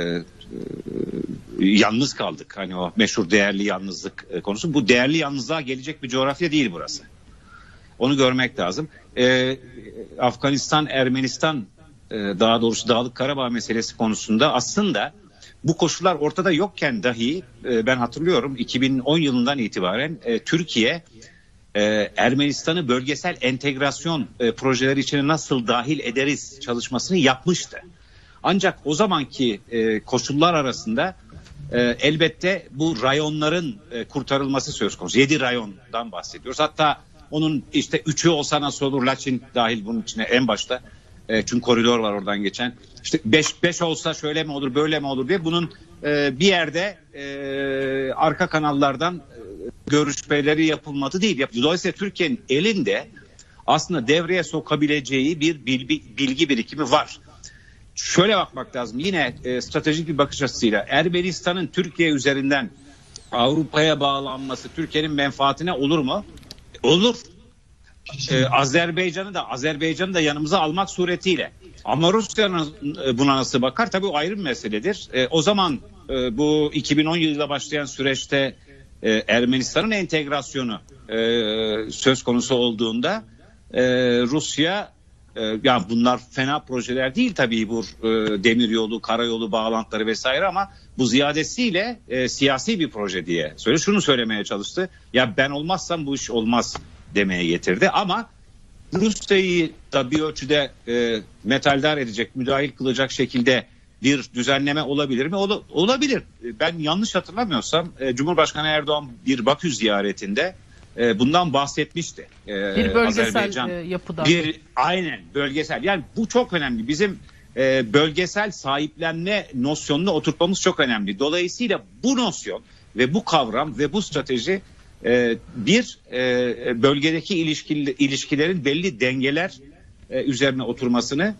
yalnız kaldık. Hani o meşhur değerli yalnızlık konusu. Bu değerli yalnızlığa gelecek bir coğrafya değil burası. Onu görmek lazım. Afganistan, Ermenistan, daha doğrusu Dağlık Karabağ meselesi konusunda aslında bu koşullar ortada yokken dahi ben hatırlıyorum 2010 yılından itibaren Türkiye Ermenistan'ı bölgesel entegrasyon projeleri içine nasıl dahil ederiz çalışmasını yapmıştı. Ancak o zamanki koşullar arasında elbette bu rayonların kurtarılması söz konusu. 7 rayondan bahsediyoruz. Hatta onun işte 3'ü olsa nasıl olur? Laçin dahil bunun içine en başta. Çünkü koridor var oradan geçen. İşte 5 olsa şöyle mi olur, böyle mi olur diye bunun bir yerde arka kanallardan görüşmeleri yapılmadı değil. Dolayısıyla Türkiye'nin elinde aslında devreye sokabileceği bir bilgi birikimi var. Şöyle bakmak lazım. Yine stratejik bir bakış açısıyla Ermenistan'ın Türkiye üzerinden Avrupa'ya bağlanması Türkiye'nin menfaatine olur mu? Olur. Azerbaycan'ı da yanımıza almak suretiyle. Ama Rusya'nın buna nasıl bakar? Tabii o ayrı bir meseledir. O zaman bu 2010 yılıyla başlayan süreçte Ermenistan'ın entegrasyonu söz konusu olduğunda Rusya, yani bunlar fena projeler değil tabii, bu demiryolu, karayolu bağlantıları vesaire, ama bu ziyadesiyle siyasi bir proje diye şunu söylemeye çalıştı. Ya ben olmazsam bu iş olmaz demeye getirdi, ama Rusya'yı da bir ölçüde metaldar edecek, müdahil kılacak şekilde bir düzenleme olabilir mi? Olabilir. Ben yanlış hatırlamıyorsam Cumhurbaşkanı Erdoğan bir Bakü ziyaretinde bundan bahsetmişti. Bir bölgesel yapıdan. Aynen bölgesel. Yani bu çok önemli. Bizim bölgesel sahiplenme nosyonunu oturtmamız çok önemli. Dolayısıyla bu nosyon ve bu kavram ve bu strateji bölgedeki ilişkilerin belli dengeler üzerine oturmasını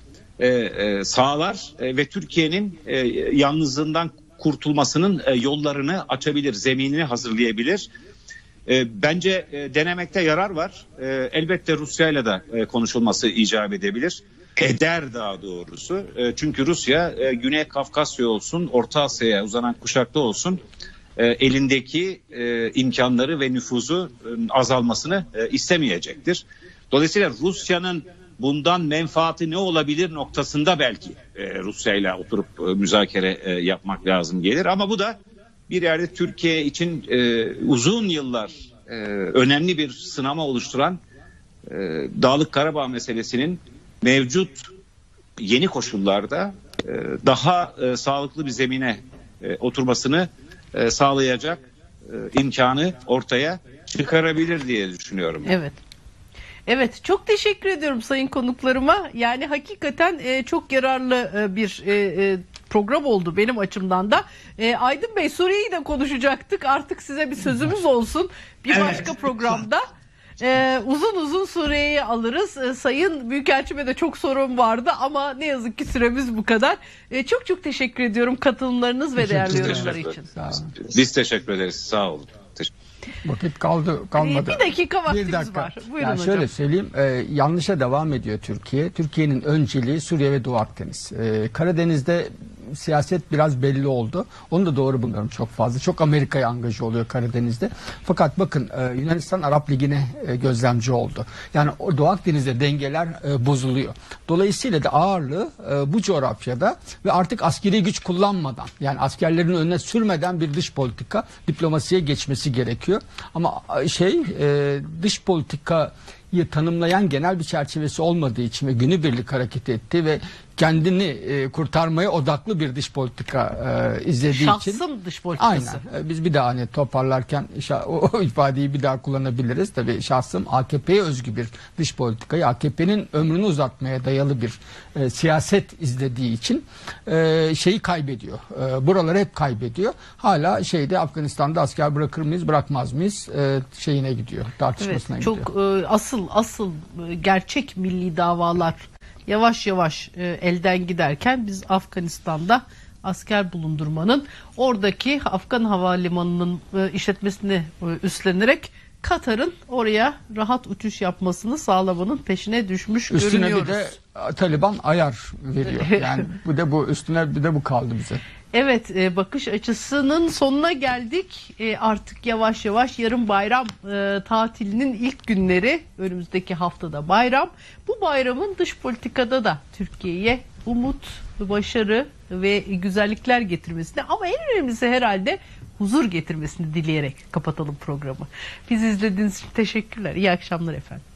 sağlar ve Türkiye'nin yalnızlığından kurtulmasının yollarını açabilir, zeminini hazırlayabilir. Bence denemekte yarar var. Elbette Rusya'yla da konuşulması icap edebilir. Eder daha doğrusu. Çünkü Rusya Güney Kafkasya olsun, Orta Asya'ya uzanan kuşakta olsun elindeki imkanları ve nüfuzu azalmasını istemeyecektir. Dolayısıyla Rusya'nın bundan menfaati ne olabilir noktasında belki Rusya ile oturup müzakere yapmak lazım gelir. Ama bu da bir yerde Türkiye için uzun yıllar önemli bir sınama oluşturan Dağlık Karabağ meselesinin mevcut yeni koşullarda daha sağlıklı bir zemine oturmasını sağlayacak imkanı ortaya çıkarabilir diye düşünüyorum. Evet. Evet, çok teşekkür ediyorum sayın konuklarıma. Yani hakikaten çok yararlı bir program oldu benim açımdan da. Aydın Bey, Suriye'yi de konuşacaktık. Artık size bir sözümüz olsun. Bir başka programda uzun uzun Suriye'yi alırız. Sayın Büyükelçime de çok sorun vardı ama ne yazık ki süremiz bu kadar. Çok çok teşekkür ediyorum katılımlarınız ve değerli yorumlar için. Biz teşekkür ederiz. Sağ olun. Vakit kalmadı. Bir dakika vaktimiz var. Buyurun yani hocam. şöyle söyleyeyim, yanlışa devam ediyor Türkiye. Türkiye'nin önceliği Suriye ve Doğu Akdeniz. Karadeniz'de siyaset biraz belli oldu. Onu da doğru buluyorum çok fazla. Çok Amerika'ya angaje oluyor Karadeniz'de. Fakat bakın Yunanistan Arap Ligi'ne gözlemci oldu. Yani o Doğu Akdeniz'de dengeler bozuluyor. Dolayısıyla da ağırlığı bu coğrafyada ve artık askeri güç kullanmadan, yani askerlerin önüne sürmeden bir dış politika diplomasiye geçmesi gerekiyor. Ama dış politikayı tanımlayan genel bir çerçevesi olmadığı için ve günübirlik hareket etti ve kendini kurtarmaya odaklı bir dış politika izlediği için. Şahsım dış politikası. Aynen. Biz bir daha hani toparlarken o ifadeyi bir daha kullanabiliriz. Tabii şahsım AKP'ye özgü bir dış politikayı, AKP'nin ömrünü uzatmaya dayalı bir siyaset izlediği için şeyi kaybediyor. Buraları hep kaybediyor. Hala Afganistan'da asker bırakır mıyız, bırakmaz mıyız şeyine gidiyor. Tartışmasına gidiyor. Çok asıl gerçek milli davalar yavaş yavaş elden giderken biz Afganistan'da asker bulundurmanın, oradaki Afgan havalimanının işletmesini üstlenerek Katar'ın oraya rahat uçuş yapmasını sağlamanın peşine düşmüş görünüyoruz. Üstüne bir de Taliban ayar veriyor. Yani üstüne bir de bu kaldı bize. Evet, bakış açısının sonuna geldik. Artık yavaş yavaş yarın bayram tatilinin ilk günleri, önümüzdeki haftada bayram. Bu bayramın dış politikada da Türkiye'ye umut, başarı ve güzellikler getirmesini, ama en önemlisi herhalde huzur getirmesini dileyerek kapatalım programı. Bizi izlediğiniz için teşekkürler. İyi akşamlar efendim.